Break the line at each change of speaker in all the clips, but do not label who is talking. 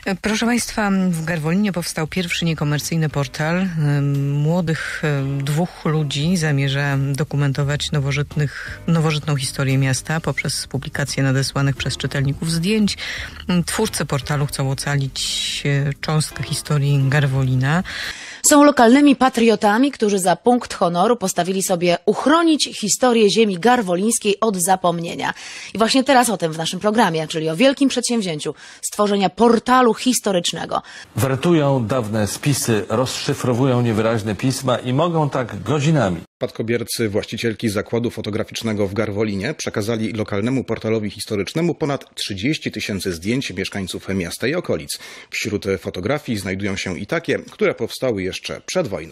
Proszę Państwa, w Garwolinie powstał pierwszy niekomercyjny portal. Młodych dwóch ludzi zamierza dokumentować nowożytną historię miasta poprzez publikację nadesłanych przez czytelników zdjęć. Twórcy portalu chcą ocalić cząstkę historii Garwolina.
Są lokalnymi patriotami, którzy za punkt honoru postawili sobie uchronić historię ziemi garwolińskiej od zapomnienia. I właśnie teraz o tym w naszym programie, czyli o wielkim przedsięwzięciu stworzenia portalu historycznego.
Wertują dawne spisy, rozszyfrowują niewyraźne pisma i mogą tak godzinami.
Spadkobiercy właścicielki zakładu fotograficznego w Garwolinie przekazali lokalnemu portalowi historycznemu ponad 30 000 zdjęć mieszkańców miasta i okolic. Wśród fotografii znajdują się i takie, które powstały jeszcze przed wojną.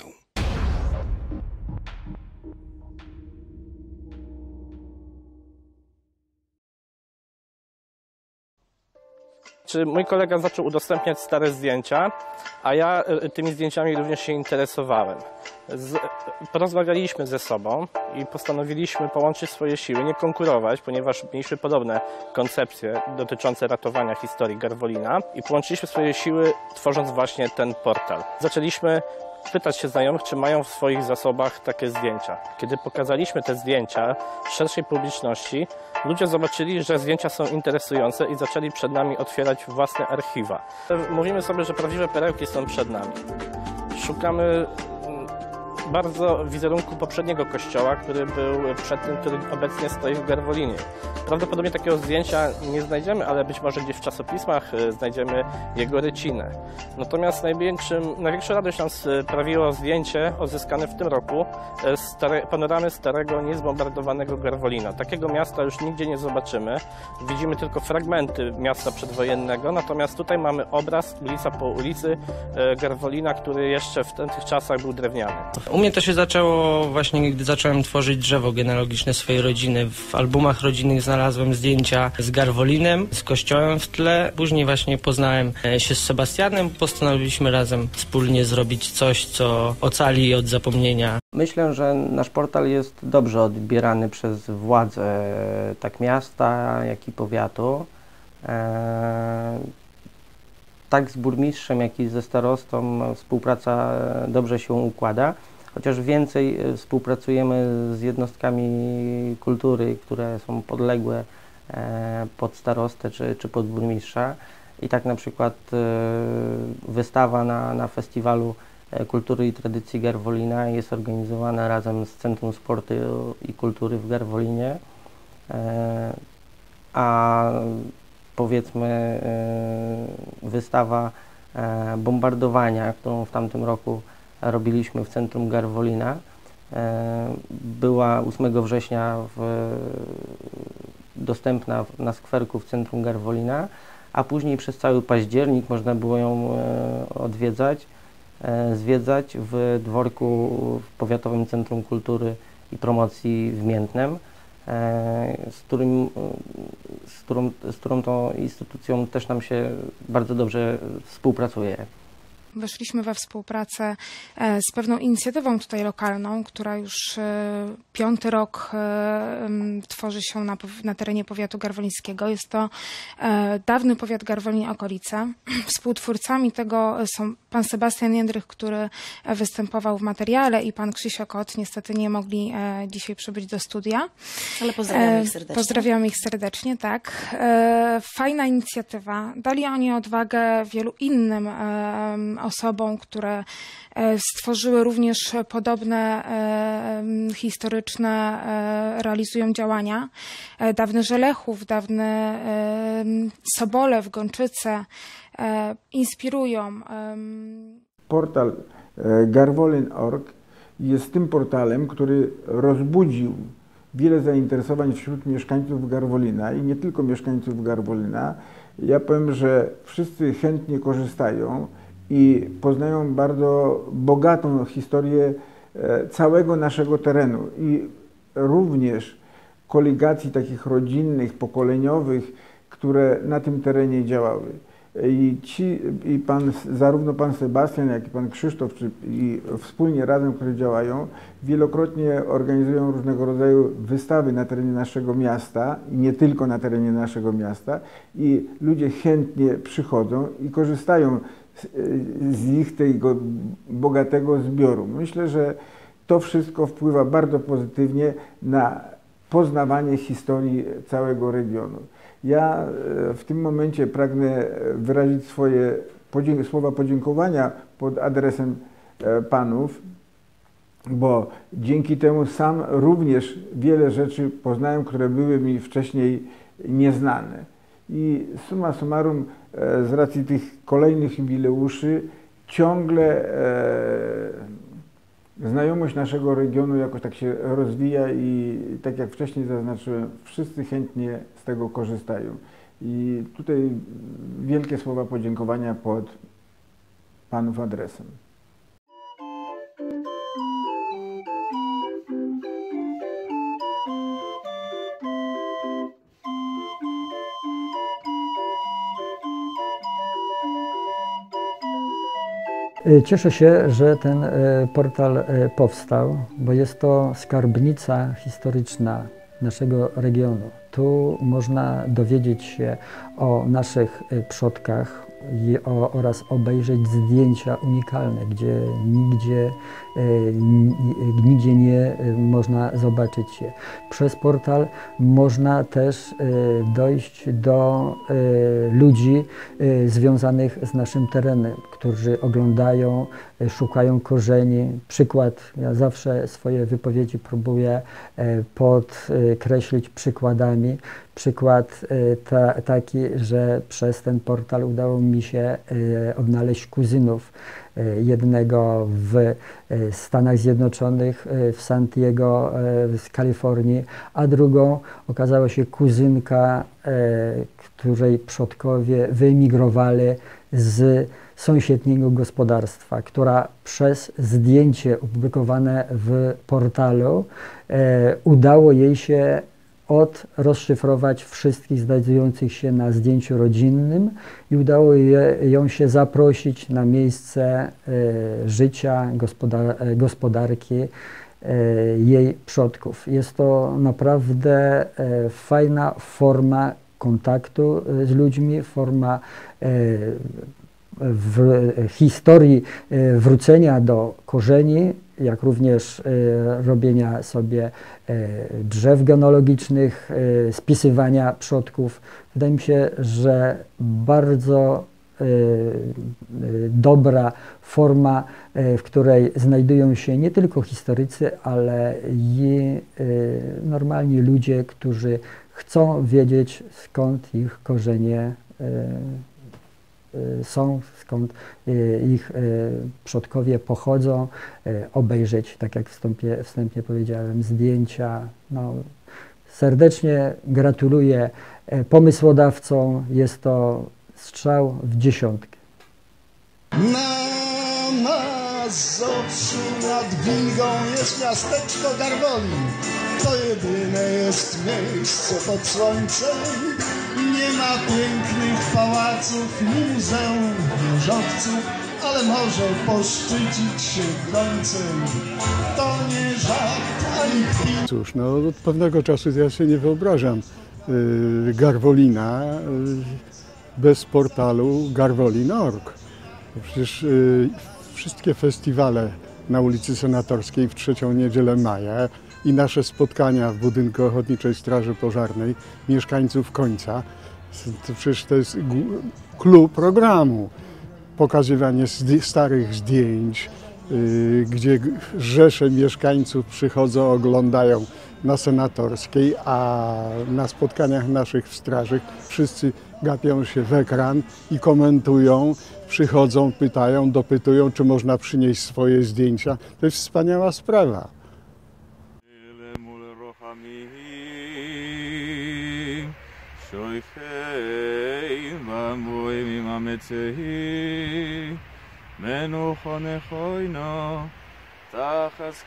Mój kolega zaczął udostępniać stare zdjęcia, a ja tymi zdjęciami również się interesowałem. Porozmawialiśmy ze sobą i postanowiliśmy połączyć swoje siły, nie konkurować, ponieważ mieliśmy podobne koncepcje dotyczące ratowania historii Garwolina i połączyliśmy swoje siły, tworząc właśnie ten portal. Zaczęliśmy pytać się znajomych, czy mają w swoich zasobach takie zdjęcia. Kiedy pokazaliśmy te zdjęcia szerszej publiczności, ludzie zobaczyli, że zdjęcia są interesujące i zaczęli przed nami otwierać własne archiwa. Mówimy sobie, że prawdziwe perełki są przed nami. Szukamy bardzo wizerunku poprzedniego kościoła, który był przed tym, który obecnie stoi w Garwolinie. Prawdopodobnie takiego zdjęcia nie znajdziemy, ale być może gdzieś w czasopismach znajdziemy jego rycinę. Natomiast największą radość nam sprawiło zdjęcie odzyskane w tym roku panoramy starego, niezbombardowanego Garwolina. Takiego miasta już nigdzie nie zobaczymy. Widzimy tylko fragmenty miasta przedwojennego, natomiast tutaj mamy obraz ulica po ulicy Garwolina, który jeszcze w tych czasach był drewniany.
U mnie to się zaczęło właśnie, gdy zacząłem tworzyć drzewo genealogiczne swojej rodziny. W albumach rodzinnych znalazłem zdjęcia z Garwolinem, z kościołem w tle. Później właśnie poznałem się z Sebastianem. Postanowiliśmy razem wspólnie zrobić coś, co ocali od zapomnienia.
Myślę, że nasz portal jest dobrze odbierany przez władze tak miasta, jak i powiatu. Tak z burmistrzem, jak i ze starostą współpraca dobrze się układa. Chociaż więcej współpracujemy z jednostkami kultury, które są podległe pod starostę czy pod burmistrza. I tak na przykład wystawa na Festiwalu Kultury i Tradycji Garwolina jest organizowana razem z Centrum Sportu i Kultury w Garwolinie. A powiedzmy wystawa bombardowania, którą w tamtym roku robiliśmy w centrum Garwolina, była 8 września dostępna na skwerku w centrum Garwolina, a później przez cały październik można było ją zwiedzać w dworku w Powiatowym Centrum Kultury i Promocji w Miętnem, z którą tą instytucją też nam się bardzo dobrze współpracuje.
Weszliśmy we współpracę z pewną inicjatywą tutaj lokalną, która już 5. rok tworzy się na terenie powiatu garwolińskiego. Jest to dawny powiat Garwolin-Okolice. Współtwórcami tego są pan Sebastian Jędrych, który występował w materiale, i pan Krzysio Kot. Niestety nie mogli dzisiaj przybyć do studia.
Ale pozdrawiamy ich serdecznie.
Pozdrawiamy ich serdecznie, tak. Fajna inicjatywa. Dali oni odwagę wielu innym osobom, które stworzyły również podobne historyczne, realizują działania. Dawny Żelechów, dawny Sobolew, Gończyce inspirują.
Portal garwolin.org jest tym portalem, który rozbudził wiele zainteresowań wśród mieszkańców Garwolina i nie tylko mieszkańców Garwolina. Ja powiem, że wszyscy chętnie korzystają i poznają bardzo bogatą historię całego naszego terenu i również koligacji takich rodzinnych, pokoleniowych, które na tym terenie działały. Zarówno pan Sebastian, jak i pan Krzysztof, i wspólnie razem, którzy działają, wielokrotnie organizują różnego rodzaju wystawy na terenie naszego miasta i nie tylko na terenie naszego miasta, i ludzie chętnie przychodzą i korzystają z ich tego bogatego zbioru. Myślę, że to wszystko wpływa bardzo pozytywnie na poznawanie historii całego regionu. Ja w tym momencie pragnę wyrazić swoje słowa podziękowania pod adresem panów, bo dzięki temu sam również wiele rzeczy poznałem, które były mi wcześniej nieznane. I summa summarum, z racji tych kolejnych jubileuszy, ciągle znajomość naszego regionu jakoś tak się rozwija i tak jak wcześniej zaznaczyłem, wszyscy chętnie z tego korzystają. I tutaj wielkie słowa podziękowania pod panów adresem.
Cieszę się, że ten portal powstał, bo jest to skarbnica historyczna naszego regionu. Tu można dowiedzieć się o naszych przodkach oraz obejrzeć zdjęcia unikalne, gdzie nigdzie nie można zobaczyć je. Przez portal można też dojść do ludzi związanych z naszym terenem, którzy oglądają, szukają korzeni. Przykład, ja zawsze swoje wypowiedzi próbuję podkreślić przykładami. Przykład taki, że przez ten portal udało mi się odnaleźć kuzynów. Jednego w Stanach Zjednoczonych, w San Diego, z Kalifornii, a drugą okazała się kuzynka, której przodkowie wyemigrowali z sąsiedniego gospodarstwa, która przez zdjęcie opublikowane w portalu udało jej się rozszyfrować wszystkich znajdujących się na zdjęciu rodzinnym i udało ją się zaprosić na miejsce życia, gospodarki jej przodków. Jest to naprawdę fajna forma kontaktu z ludźmi, forma w historii wrócenia do korzeni, jak również robienia sobie drzew genealogicznych, spisywania przodków. Wydaje mi się, że bardzo dobra forma, w której znajdują się nie tylko historycy, ale i normalni ludzie, którzy chcą wiedzieć, skąd ich korzenie są, skąd ich przodkowie pochodzą, obejrzeć, tak jak wstępnie powiedziałem, zdjęcia. No, serdecznie gratuluję pomysłodawcom, jest to strzał w dziesiątkę.
Na Mazowszu nad Wigą jest miasteczko Garwolin. To jedyne jest miejsce pod słońcem. Nie ma pięknych pałaców, ni muzeum, wieżowców, ale może poszczycić się gońcem. To nie żart ani chwil.
Cóż, no od pewnego czasu ja sobie nie wyobrażam Garwolina bez portalu garwolin.org. Przecież wszystkie festiwale na ulicy Senatorskiej w trzecią niedzielę maja i nasze spotkania w budynku Ochotniczej Straży Pożarnej mieszkańców Końca, to przecież to jest clou programu. Pokazywanie starych zdjęć, gdzie rzesze mieszkańców przychodzą, oglądają na Senatorskiej, a na spotkaniach naszych w straży wszyscy gapią się w ekran i komentują, przychodzą, pytają, dopytują, czy można przynieść swoje zdjęcia. To jest wspaniała sprawa.
תחס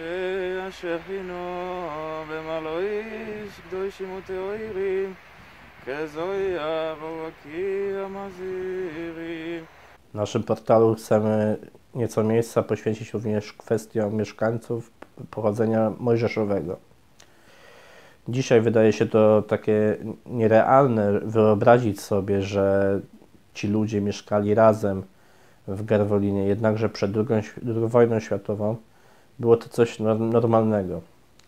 כנפי השכינו במלואיש קדושים וטהורים
W naszym portalu chcemy nieco miejsca poświęcić również kwestiom mieszkańców pochodzenia mojżeszowego. Dzisiaj wydaje się to takie nierealne wyobrazić sobie, że ci ludzie mieszkali razem w Garwolinie, jednakże przed II wojną światową było to coś normalnego.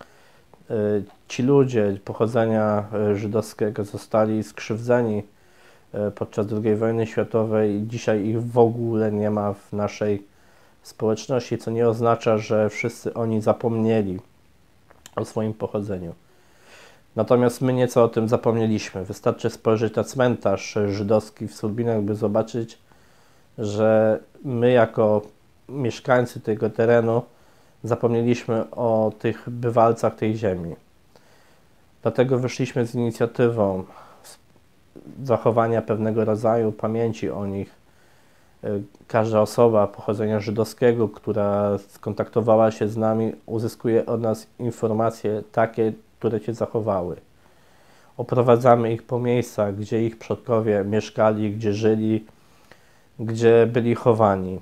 Ci ludzie pochodzenia żydowskiego zostali skrzywdzeni podczas II wojny światowej i dzisiaj ich w ogóle nie ma w naszej społeczności, co nie oznacza, że wszyscy oni zapomnieli o swoim pochodzeniu. Natomiast my nieco o tym zapomnieliśmy. Wystarczy spojrzeć na cmentarz żydowski w Sulbinach, by zobaczyć, że my jako mieszkańcy tego terenu zapomnieliśmy o tych bywalcach tej ziemi. Dlatego wyszliśmy z inicjatywą zachowania pewnego rodzaju pamięci o nich. Każda osoba pochodzenia żydowskiego, która skontaktowała się z nami, uzyskuje od nas informacje takie, które się zachowały. Oprowadzamy ich po miejscach, gdzie ich przodkowie mieszkali, gdzie żyli, gdzie byli chowani.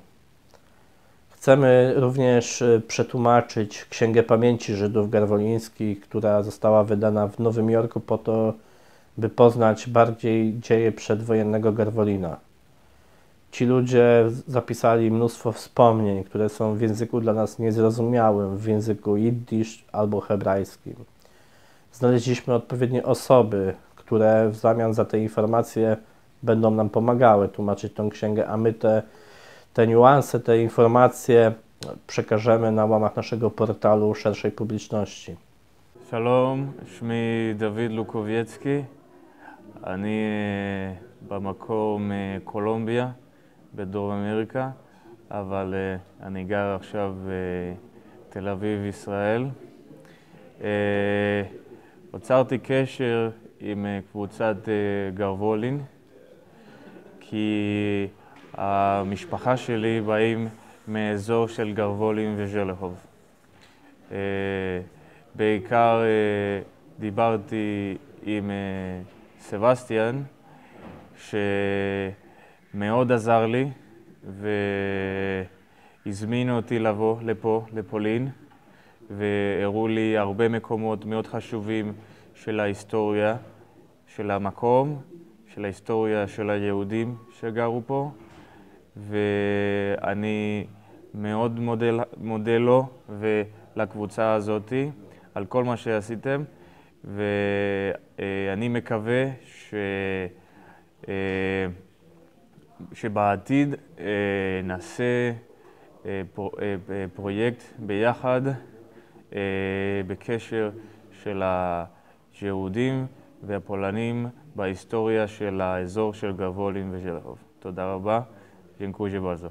Chcemy również przetłumaczyć Księgę Pamięci Żydów Garwolińskich, która została wydana w Nowym Jorku po to, by poznać bardziej dzieje przedwojennego Garwolina. Ci ludzie zapisali mnóstwo wspomnień, które są w języku dla nas niezrozumiałym, w języku jiddisz albo hebrajskim. Znaleźliśmy odpowiednie osoby, które w zamian za te informacje będą nam pomagały tłumaczyć tą księgę, a my te niuanse, te informacje przekażemy na łamach naszego portalu szerszej publiczności.
שלום, שמי דוד לוקובייצקי, אני במקור מקולומביה בדרום אמריקה, אבל אני גר עכשיו בתל אביב, ישראל. יצרתי קשר עם קבוצת גרבולין, כי המשפחה שלי באים מאזור של גרבולין וז'לחוב. בעיקר דיברתי עם סבסטיאן, שמאוד עזר לי והזמינו אותי לבוא לפה, לפולין, והראו לי הרבה מקומות מאוד חשובים של ההיסטוריה של המקום, של ההיסטוריה של היהודים שגרו פה, ואני מאוד מודה לו ולקבוצה הזאת על כל מה שעשיתם, ואני מקווה שבעתיד נעשה פרויקט ביחד בקשר של היהודים והפולנים בהיסטוריה של האזור של גרבולין וז'לחוב. תודה רבה, dziękuję bardzo.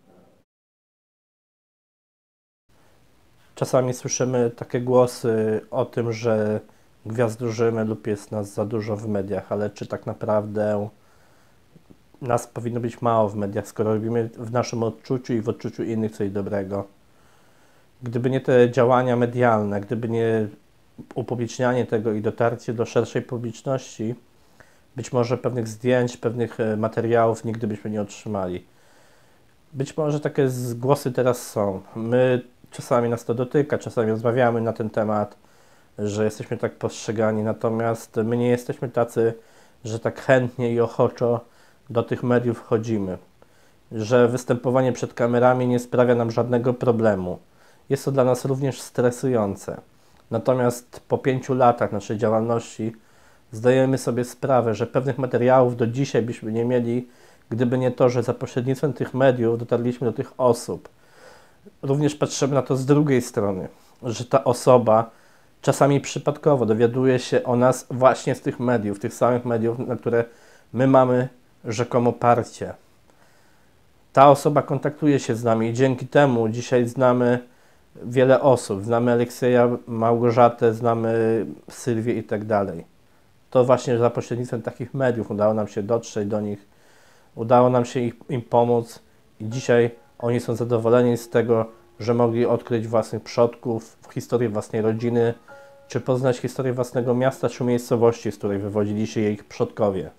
Czasami słyszymy takie głosy o tym, że gwiazdożymy lub jest nas za dużo w mediach, ale czy tak naprawdę nas powinno być mało w mediach, skoro robimy w naszym odczuciu i w odczuciu innych coś dobrego? Gdyby nie te działania medialne, gdyby nie upublicznianie tego i dotarcie do szerszej publiczności, być może pewnych zdjęć, pewnych materiałów nigdy byśmy nie otrzymali. Być może takie głosy teraz są. My czasami nas to dotyka, czasami rozmawiamy na ten temat, że jesteśmy tak postrzegani, natomiast my nie jesteśmy tacy, że tak chętnie i ochoczo do tych mediów wchodzimy. Że występowanie przed kamerami nie sprawia nam żadnego problemu. Jest to dla nas również stresujące. Natomiast po 5 latach naszej działalności zdajemy sobie sprawę, że pewnych materiałów do dzisiaj byśmy nie mieli, gdyby nie to, że za pośrednictwem tych mediów dotarliśmy do tych osób. Również patrzymy na to z drugiej strony, że ta osoba czasami przypadkowo dowiaduje się o nas właśnie z tych mediów, tych samych mediów, na które my mamy rzekomo parcie. Ta osoba kontaktuje się z nami i dzięki temu dzisiaj znamy wiele osób. Znamy Aleksieja, Małgorzatę, znamy Sylwię i tak dalej. To właśnie za pośrednictwem takich mediów udało nam się dotrzeć do nich, udało nam się im pomóc i dzisiaj oni są zadowoleni z tego, że mogli odkryć własnych przodków, historię własnej rodziny,
Czy poznać historię własnego miasta czy miejscowości, z której wywodzili się jej przodkowie.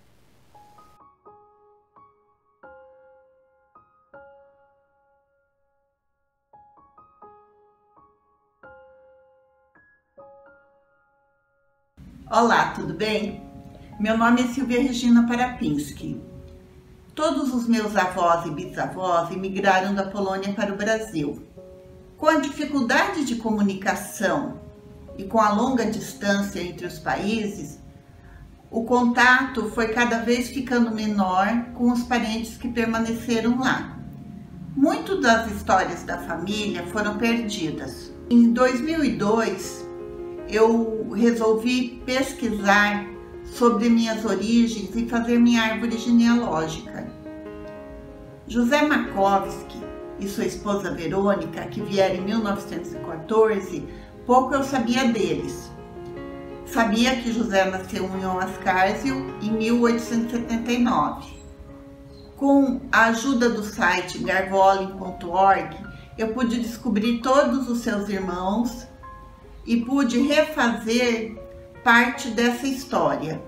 Olá, tudo bem? Meu nome é Silvia Regina Parapinski. Todos os meus avós e bisavós emigraram da Polônia para o Brasil. Com a dificuldade de comunicação e com a longa distância entre os países, o contato foi cada vez ficando menor com os parentes que permaneceram lá. Muitas das histórias da família foram perdidas. Em 2002, eu resolvi pesquisar sobre minhas origens e fazer minha árvore genealógica. José Makowski e sua esposa Verônica, que vieram em 1914, pouco eu sabia deles. Sabia que José nasceu em Oscarsio em 1879. Com a ajuda do site garvolin.org, eu pude descobrir todos os seus irmãos e pude refazer parte dessa história.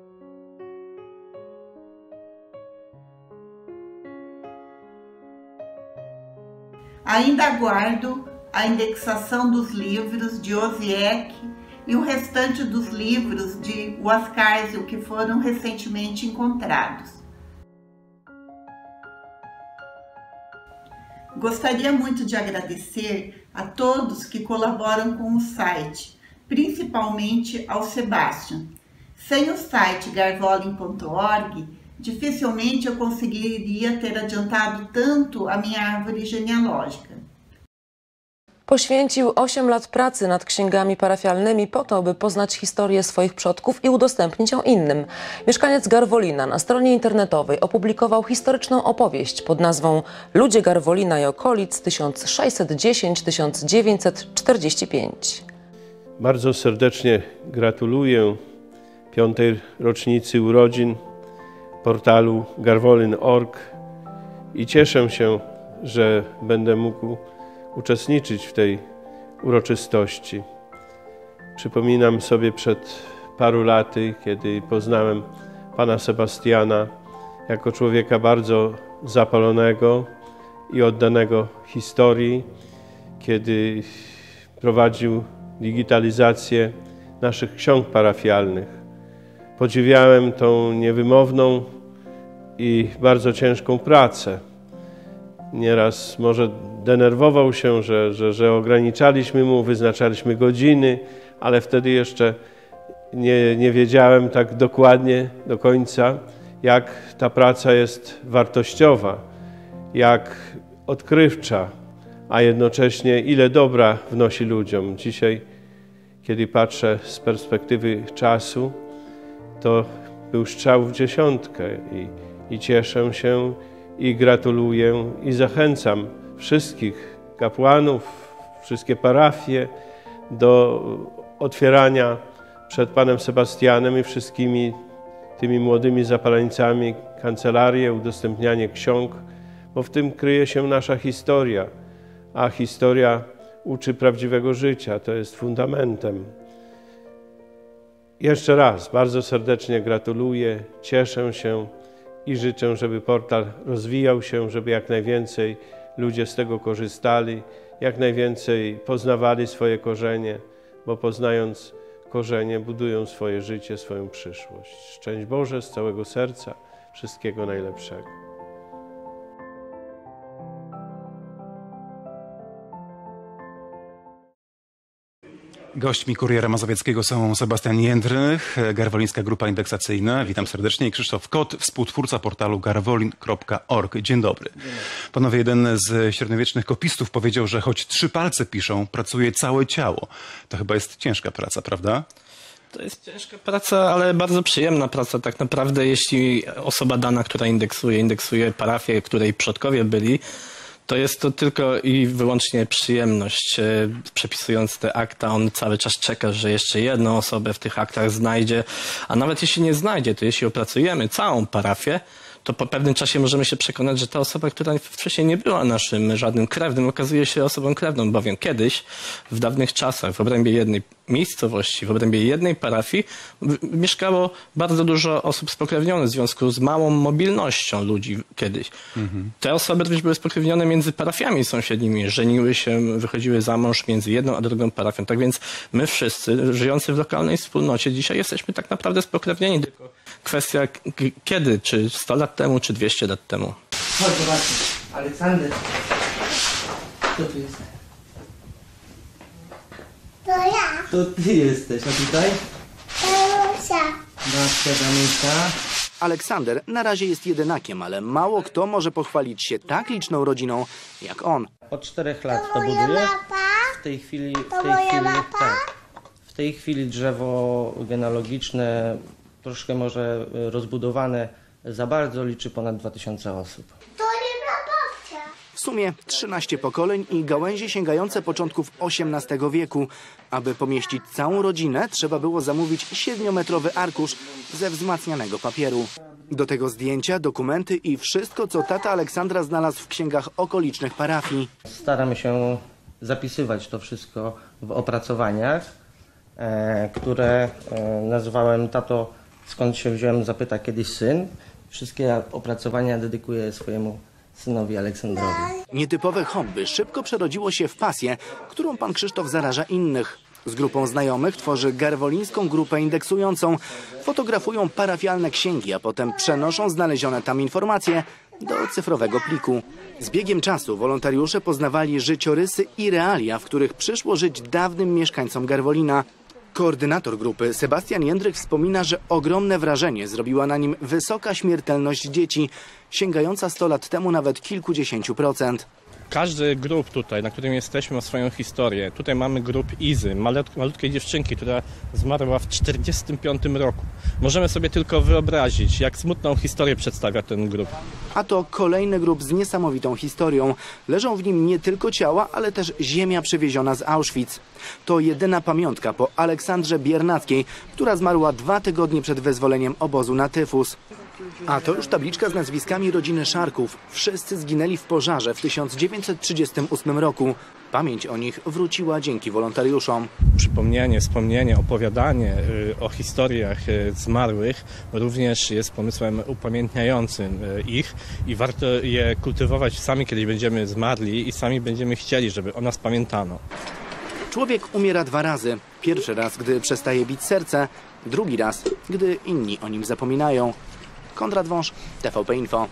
Ainda aguardo a indexação dos livros de Osiek e o restante dos livros de Oscarsio que foram recentemente encontrados. Gostaria muito de agradecer a todos que colaboram com o site, principalmente ao Sebastian. Sem o site garvolin.org, dificilmente eu conseguiria ter adiantado tanto a minha árvore genealógica.
Poświęcił 8 lat pracy nad księgami parafialnymi po to, by poznać historię swoich przodków i udostępnić ją innym. Mieszkaniec Garwolina na stronie internetowej opublikował historyczną opowieść pod nazwą Ludzie Garwolina i okolic 1610–1945.
Bardzo serdecznie gratuluję 5. rocznicy urodzin portalu garwolin.org i cieszę się, że będę mógł uczestniczyć w tej uroczystości. Przypominam sobie przed paru laty, kiedy poznałem pana Sebastiana jako człowieka bardzo zapalonego i oddanego historii, kiedy prowadził digitalizację naszych ksiąg parafialnych. Podziwiałem tą niewymowną i bardzo ciężką pracę. Nieraz może denerwował się, że ograniczaliśmy mu, wyznaczaliśmy godziny, ale wtedy jeszcze nie wiedziałem tak dokładnie, do końca, jak ta praca jest wartościowa, jak odkrywcza, a jednocześnie ile dobra wnosi ludziom. Dzisiaj, kiedy patrzę z perspektywy czasu, to był strzał w dziesiątkę i cieszę się i gratuluję i zachęcam wszystkich kapłanów, wszystkie parafie do otwierania przed panem Sebastianem i wszystkimi tymi młodymi zapaleńcami kancelarię, udostępnianie ksiąg, bo w tym kryje się nasza historia, a historia uczy prawdziwego życia, to jest fundamentem. Jeszcze raz bardzo serdecznie gratuluję, cieszę się i życzę, żeby portal rozwijał się, żeby jak najwięcej ludzie z tego korzystali, jak najwięcej poznawali swoje korzenie, bo poznając korzenie budują swoje życie, swoją przyszłość. Szczęść Boże z całego serca, wszystkiego najlepszego.
Gośćmi Kuriera Mazowieckiego są Sebastian Jędrych, Garwolińska Grupa Indeksacyjna. Witam serdecznie. I Krzysztof Kot, współtwórca portalu garwolin.org. Dzień dobry. Panowie, jeden z średniowiecznych kopistów powiedział, że choć 3 palce piszą, pracuje całe ciało. To chyba jest ciężka praca, prawda?
To jest ciężka praca, ale bardzo przyjemna praca. Tak naprawdę, jeśli osoba dana, która indeksuje parafię, której przodkowie byli, to jest to tylko i wyłącznie przyjemność. Przepisując te akta, on cały czas czeka, że jeszcze jedną osobę w tych aktach znajdzie, a nawet jeśli nie znajdzie, to jeśli opracujemy całą parafię, to po pewnym czasie możemy się przekonać, że ta osoba, która wcześniej nie była naszym żadnym krewnym, okazuje się osobą krewną, bowiem kiedyś, w dawnych czasach, w obrębie jednej miejscowości, w obrębie jednej parafii mieszkało bardzo dużo osób spokrewnionych w związku z małą mobilnością ludzi kiedyś. Te osoby również były spokrewnione między parafiami sąsiednimi, żeniły się, wychodziły za mąż między jedną a drugą parafią. Tak więc my wszyscy, żyjący w lokalnej wspólnocie, dzisiaj jesteśmy tak naprawdę spokrewnieni. Tylko kwestia kiedy, czy 100 lat temu, czy 200 lat temu.
Chodź, zobaczmy. Aleksander, kto tu jest?
To ja.
To ty jesteś, a tutaj?
Danusia.
Babcia Danusia.
Aleksander na razie jest jedynakiem, ale mało kto może pochwalić się tak liczną rodziną jak on.
Od 4 lat to buduje. W tej chwili, w tej chwili drzewo genealogiczne, troszkę może rozbudowane, za bardzo liczy ponad 2000 osób.
W sumie 13 pokoleń i gałęzie sięgające początków XVIII wieku. Aby pomieścić całą rodzinę, trzeba było zamówić 7-metrowy arkusz ze wzmacnianego papieru. Do tego zdjęcia, dokumenty i wszystko, co tata Aleksandra znalazł w księgach okolicznych parafii.
Staramy się zapisywać to wszystko w opracowaniach, które nazwałem "Tato, skąd się wziąłem, zapyta kiedyś syn". Wszystkie opracowania dedykuję swojemu synowi Aleksandrowi.
Nietypowe hobby szybko przerodziło się w pasję, którą pan Krzysztof zaraża innych. Z grupą znajomych tworzy garwolińską grupę indeksującą. Fotografują parafialne księgi, a potem przenoszą znalezione tam informacje do cyfrowego pliku. Z biegiem czasu wolontariusze poznawali życiorysy i realia, w których przyszło żyć dawnym mieszkańcom Garwolina. Koordynator grupy Sebastian Jędrych wspomina, że ogromne wrażenie zrobiła na nim wysoka śmiertelność dzieci, sięgająca 100 lat temu nawet kilkudziesięciu procent.
Każdy grup tutaj, na którym jesteśmy, ma swoją historię. Tutaj mamy grup Izy, malutkiej dziewczynki, która zmarła w 1945 roku. Możemy sobie tylko wyobrazić, jak smutną historię przedstawia ten grup.
A to kolejny grup z niesamowitą historią. Leżą w nim nie tylko ciała, ale też ziemia przywieziona z Auschwitz. To jedyna pamiątka po Aleksandrze Biernackiej, która zmarła 2 tygodnie przed wyzwoleniem obozu na tyfus. A to już tabliczka z nazwiskami rodziny Szarków. Wszyscy zginęli w pożarze w 1938 roku. Pamięć o nich wróciła dzięki wolontariuszom.
Przypomnienie, wspomnienie, opowiadanie o historiach zmarłych również jest pomysłem upamiętniającym ich i warto je kultywować sami, kiedy będziemy zmarli i sami będziemy chcieli, żeby o nas pamiętano.
Człowiek umiera 2 razy. Pierwszy raz, gdy przestaje bić serce, drugi raz, gdy inni o nim zapominają. Konrad Wąż, TVP Info.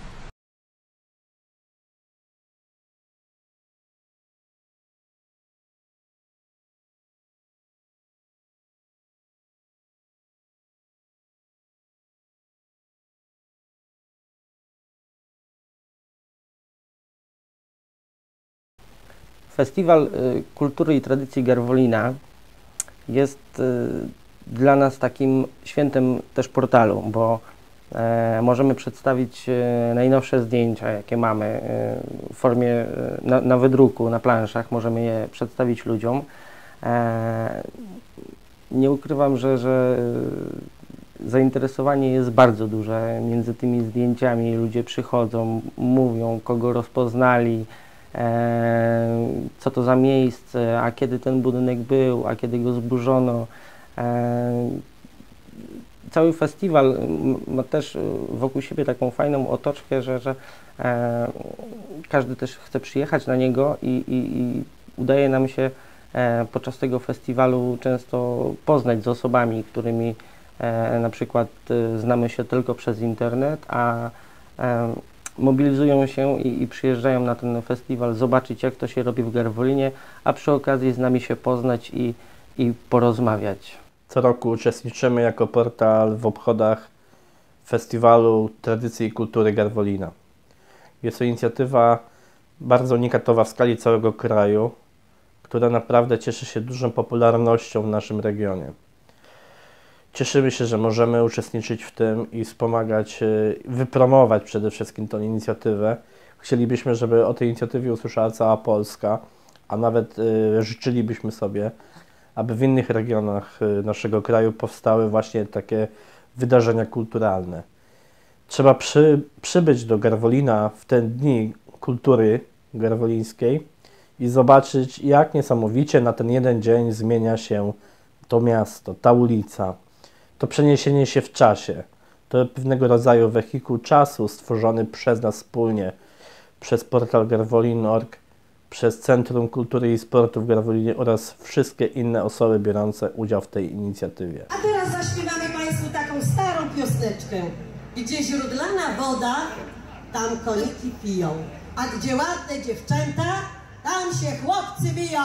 Festiwal Kultury i Tradycji Garwolina jest dla nas takim świętem też portalu, bo możemy przedstawić najnowsze zdjęcia, jakie mamy w formie na wydruku, na planszach, możemy je przedstawić ludziom. Nie ukrywam, że zainteresowanie jest bardzo duże między tymi zdjęciami. Ludzie przychodzą, mówią, kogo rozpoznali, co to za miejsce, a kiedy ten budynek był, a kiedy go zburzono. Cały festiwal ma też wokół siebie taką fajną otoczkę, że każdy też chce przyjechać na niego i udaje nam się podczas tego festiwalu często poznać z osobami, którymi na przykład znamy się tylko przez internet, a mobilizują się i przyjeżdżają na ten festiwal zobaczyć, jak to się robi w Garwolinie, a przy okazji z nami się poznać i porozmawiać.
Co roku uczestniczymy jako portal w obchodach Festiwalu Tradycji i Kultury Garwolina. Jest to inicjatywa bardzo unikatowa w skali całego kraju, która naprawdę cieszy się dużą popularnością w naszym regionie. Cieszymy się, że możemy uczestniczyć w tym i wspomagać, wypromować przede wszystkim tę inicjatywę. Chcielibyśmy, żeby o tej inicjatywie usłyszała cała Polska, a nawet życzylibyśmy sobie, aby w innych regionach naszego kraju powstały właśnie takie wydarzenia kulturalne. Trzeba przybyć do Garwolina w te dni kultury garwolińskiej i zobaczyć, jak niesamowicie na ten jeden dzień zmienia się to miasto, ta ulica, to przeniesienie się w czasie. To pewnego rodzaju wehikuł czasu stworzony przez nas wspólnie, przez portal Garwolin.org, przez Centrum Kultury i Sportu w Garwolinie oraz wszystkie inne osoby biorące udział w tej inicjatywie.
A teraz zaśpiewamy Państwu taką starą pioseneczkę. Gdzie źródlana woda, tam koniki piją, a gdzie ładne dziewczęta, tam się chłopcy biją.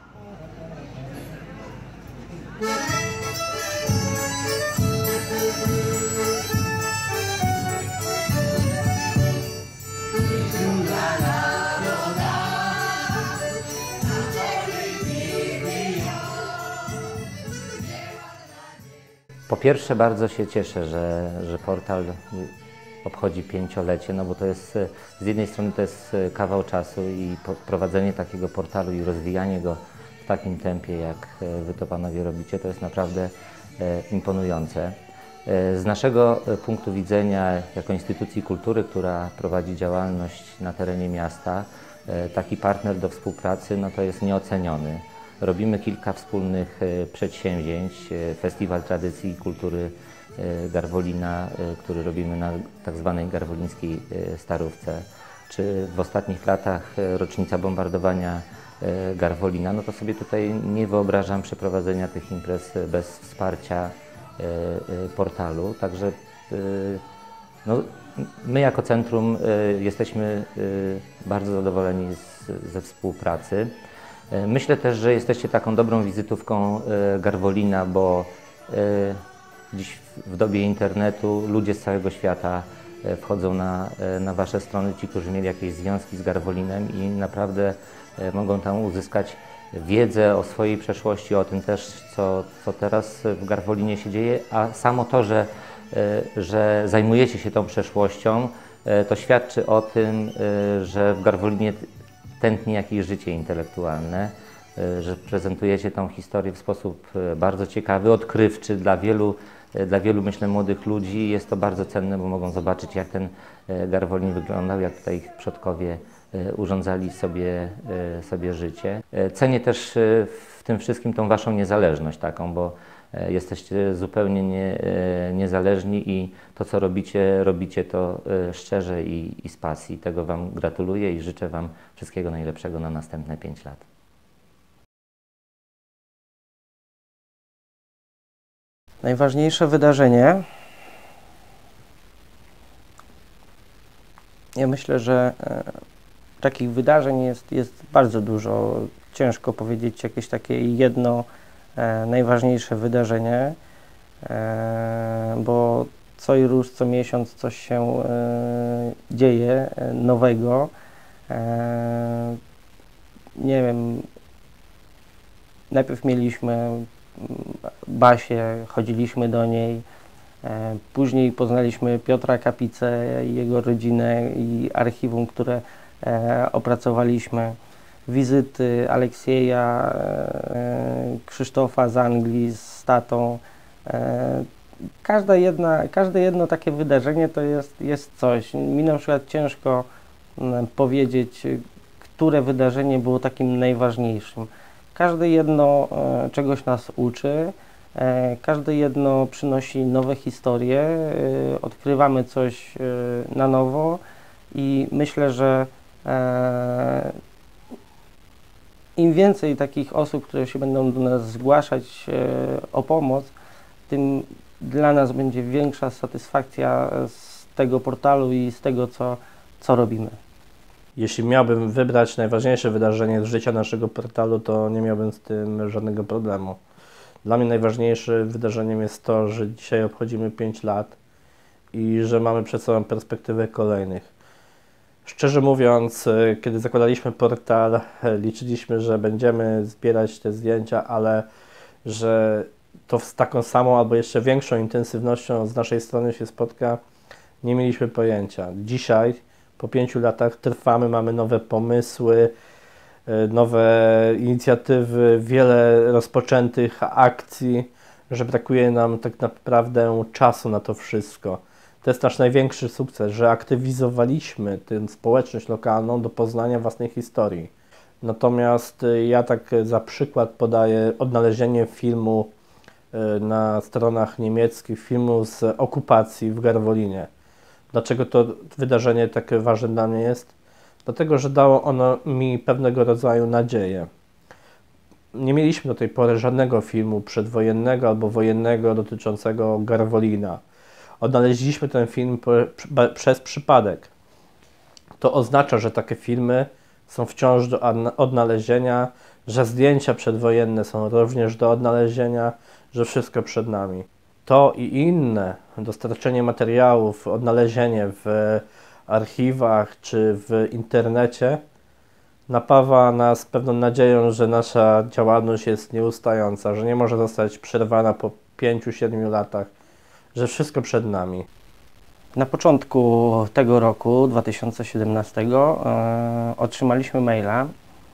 Po pierwsze bardzo się cieszę, że portal obchodzi 5-lecie, no bo to jest, z jednej strony to jest kawał czasu i prowadzenie takiego portalu i rozwijanie go w takim tempie, jak wy to panowie robicie, to jest naprawdę imponujące. Z naszego punktu widzenia, jako instytucji kultury, która prowadzi działalność na terenie miasta, taki partner do współpracy, no to jest nieoceniony. Robimy kilka wspólnych przedsięwzięć, Festiwal Tradycji i Kultury Garwolina, który robimy na tak zwanej garwolińskiej Starówce, czy w ostatnich latach rocznica bombardowania Garwolina, no to sobie tutaj nie wyobrażam przeprowadzenia tych imprez bez wsparcia portalu, także no, my jako centrum jesteśmy bardzo zadowoleni ze współpracy. Myślę też, że jesteście taką dobrą wizytówką Garwolina, bo dziś w dobie internetu ludzie z całego świata wchodzą na wasze strony, ci, którzy mieli jakieś związki z Garwolinem i naprawdę mogą tam uzyskać wiedzę o swojej przeszłości, o tym też, co teraz w Garwolinie się dzieje, a samo to, że zajmujecie się tą przeszłością, to świadczy o tym, że w Garwolinie tętni jakieś życie intelektualne, że prezentujecie tą historię w sposób bardzo ciekawy, odkrywczy dla wielu, myślę, młodych ludzi. Jest to bardzo cenne, bo mogą zobaczyć, jak ten Garwolin wyglądał, jak tutaj ich przodkowie urządzali sobie życie. Cenię też w tym wszystkim tą waszą niezależność taką, bo jesteście zupełnie niezależni i to, co robicie to szczerze i z pasji. Tego wam gratuluję i życzę wam wszystkiego najlepszego na następne 5 lat.
Najważniejsze wydarzenie. Ja myślę, że takich wydarzeń jest bardzo dużo. Ciężko powiedzieć jakieś takie jedno najważniejsze wydarzenie, bo co i róż, co miesiąc coś się dzieje nowego. Nie wiem, najpierw mieliśmy Basię, chodziliśmy do niej, później poznaliśmy Piotra Kapicę i jego rodzinę i archiwum, które opracowaliśmy. Wizyty Aleksieja, Krzysztofa z Anglii z tatą. Każde jedno takie wydarzenie to jest coś. Mi na przykład ciężko powiedzieć, które wydarzenie było takim najważniejszym. Każde jedno czegoś nas uczy, każde jedno przynosi nowe historie, odkrywamy coś na nowo i myślę, że im więcej takich osób, które się będą do nas zgłaszać o pomoc, tym dla nas będzie większa satysfakcja z tego portalu i z tego, co robimy.
Jeśli miałbym wybrać najważniejsze wydarzenie z życia naszego portalu, to nie miałbym z tym żadnego problemu. Dla mnie najważniejszym wydarzeniem jest to, że dzisiaj obchodzimy 5 lat i że mamy przed sobą perspektywę kolejnych. Szczerze mówiąc, kiedy zakładaliśmy portal, liczyliśmy, że będziemy zbierać te zdjęcia, ale że to z taką samą albo jeszcze większą intensywnością z naszej strony się spotka, nie mieliśmy pojęcia. Dzisiaj, po 5 latach trwamy, mamy nowe pomysły, nowe inicjatywy, wiele rozpoczętych akcji, że brakuje nam tak naprawdę czasu na to wszystko. To jest nasz największy sukces, że aktywizowaliśmy tę społeczność lokalną do poznania własnej historii. Natomiast ja tak za przykład podaję odnalezienie filmu na stronach niemieckich, filmu z okupacji w Garwolinie. Dlaczego to wydarzenie takie ważne dla mnie jest? Dlatego, że dało ono mi pewnego rodzaju nadzieję. Nie mieliśmy do tej pory żadnego filmu przedwojennego albo wojennego dotyczącego Garwolina. Odnaleźliśmy ten film przez przypadek. To oznacza, że takie filmy są wciąż do odnalezienia, że zdjęcia przedwojenne są również do odnalezienia, że wszystko przed nami. To i inne, dostarczenie materiałów, odnalezienie w archiwach czy w internecie napawa nas pewną nadzieją, że nasza działalność jest nieustająca, że nie może zostać przerwana po 5-7 latach, że wszystko przed nami.
Na początku tego roku, 2017, otrzymaliśmy maila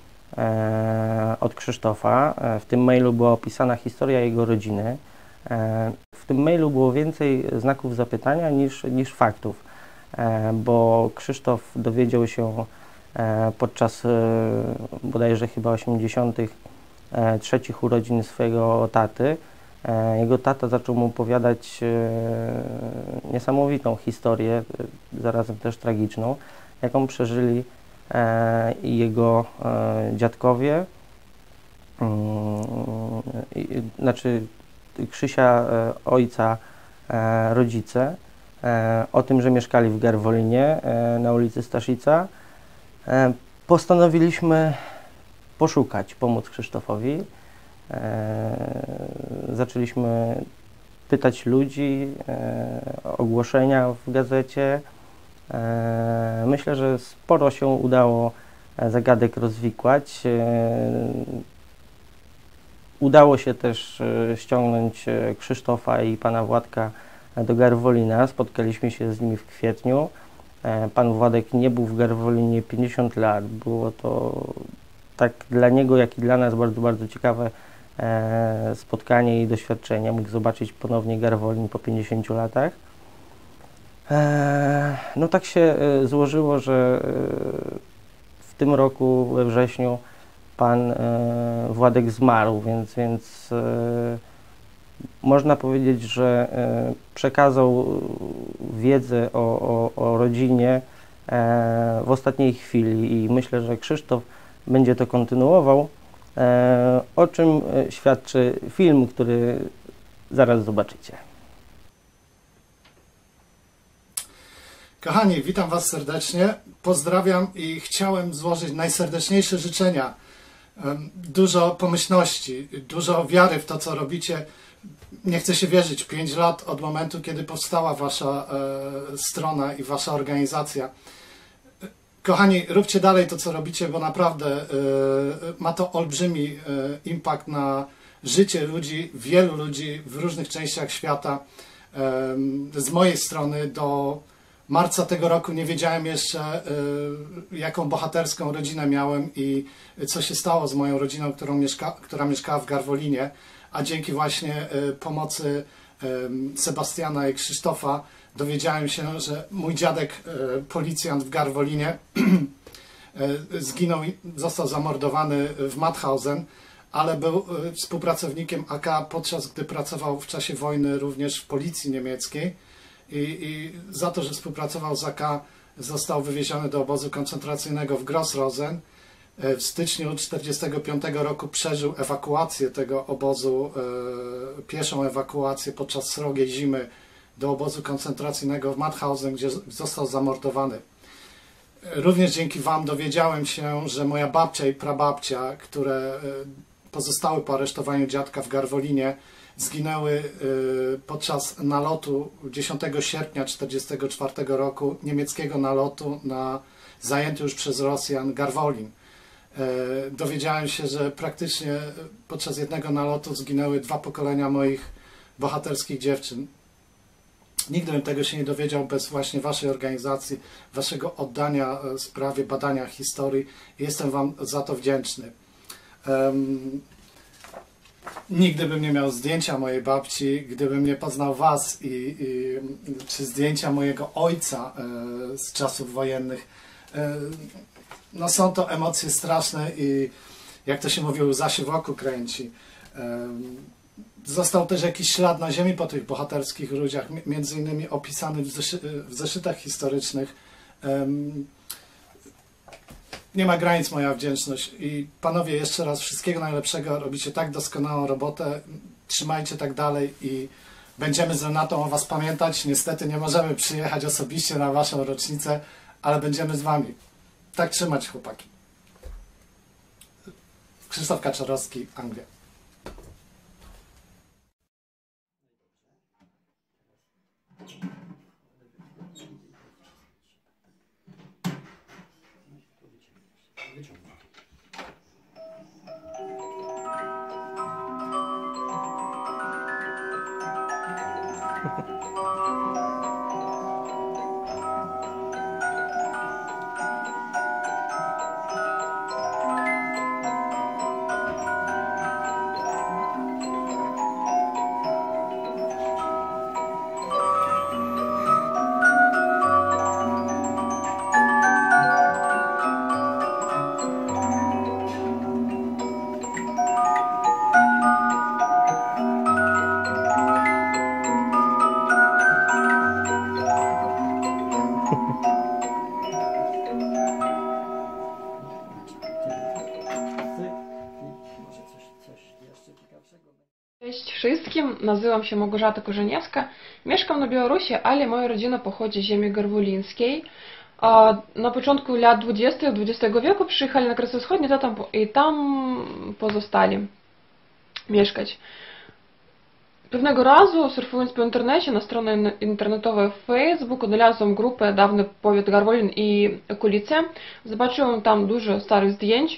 od Krzysztofa. W tym mailu była opisana historia jego rodziny. W tym mailu było więcej znaków zapytania niż faktów, bo Krzysztof dowiedział się podczas bodajże chyba 83 urodzin swojego taty. Jego tata zaczął mu opowiadać niesamowitą historię, zarazem też tragiczną, jaką przeżyli jego dziadkowie, znaczy Krzysia ojca rodzice, o tym, że mieszkali w Garwolinie na ulicy Staszica. Postanowiliśmy pomóc Krzysztofowi. Zaczęliśmy pytać ludzi, ogłoszenia w gazecie. Myślę, że sporo się udało zagadek rozwikłać. Udało się też ściągnąć Krzysztofa i pana Władka do Garwolina. Spotkaliśmy się z nimi w kwietniu. Pan Władek nie był w Garwolinie 50 lat. Było to tak dla niego, jak i dla nas bardzo, bardzo ciekawe spotkanie i doświadczenie. Mógł zobaczyć ponownie Garwolin po 50 latach. No tak się złożyło, że w tym roku we wrześniu pan Władek zmarł, więc można powiedzieć, że przekazał wiedzę o rodzinie w ostatniej chwili i myślę, że Krzysztof będzie to kontynuował, o czym świadczy film, który zaraz zobaczycie.
Kochani, witam Was serdecznie, pozdrawiam i chciałem złożyć najserdeczniejsze życzenia. Dużo pomyślności, dużo wiary w to, co robicie. Nie chcę się wierzyć, 5 lat od momentu, kiedy powstała Wasza strona i Wasza organizacja. Kochani, róbcie dalej to, co robicie, bo naprawdę ma to olbrzymi impact na życie ludzi, wielu ludzi w różnych częściach świata. Z mojej strony do marca tego roku nie wiedziałem jeszcze, jaką bohaterską rodzinę miałem i co się stało z moją rodziną, która mieszkała w Garwolinie, a dzięki właśnie pomocy Sebastiana i Krzysztofa dowiedziałem się, że mój dziadek, policjant w Garwolinie, zginął, został zamordowany w Mauthausen, ale był współpracownikiem AK, podczas gdy pracował w czasie wojny również w policji niemieckiej. I za to, że współpracował z AK, został wywieziony do obozu koncentracyjnego w Grossrosen. W styczniu 1945 roku przeżył ewakuację tego obozu, pieszą ewakuację podczas srogiej zimy do obozu koncentracyjnego w Mauthausen, gdzie został zamordowany. Również dzięki Wam dowiedziałem się, że moja babcia i prababcia, które pozostały po aresztowaniu dziadka w Garwolinie, zginęły podczas nalotu 10 sierpnia 1944 roku, niemieckiego nalotu na zajęty już przez Rosjan Garwolin. Dowiedziałem się, że praktycznie podczas jednego nalotu zginęły 2 pokolenia moich bohaterskich dziewczyn. Nigdy bym tego się nie dowiedział bez właśnie Waszej organizacji, Waszego oddania sprawie badania historii i jestem Wam za to wdzięczny. Nigdy bym nie miał zdjęcia mojej babci, gdybym nie poznał was czy zdjęcia mojego ojca z czasów wojennych. No są to emocje straszne i jak to się mówi, łza się w oku kręci. Został też jakiś ślad na ziemi po tych bohaterskich ludziach, między innymi opisany w zeszytach historycznych. Nie ma granic moja wdzięczność i panowie, jeszcze raz wszystkiego najlepszego, robicie tak doskonałą robotę, trzymajcie tak dalej i będziemy z Renatą o was pamiętać. Niestety nie możemy przyjechać osobiście na waszą rocznicę, ale będziemy z wami. Tak trzymać, chłopaki. Krzysztof Kaczorowski, Anglia.
Cześć wszystkim, nazywam się Małgorzata Korzeniewska, mieszkam na Białorusi, ale moja rodzina pochodzi z ziemi garwolińskiej. Na początku lat 20. XX wieku przyjechali na Kresy Wschodnie i tam pozostali mieszkać. Pewnego razu, surfując po internecie, na stronie internetowej Facebook, odnalazłam grupę Dawny Powiat Garwolin i okolice. Zobaczyłam tam dużo starych zdjęć.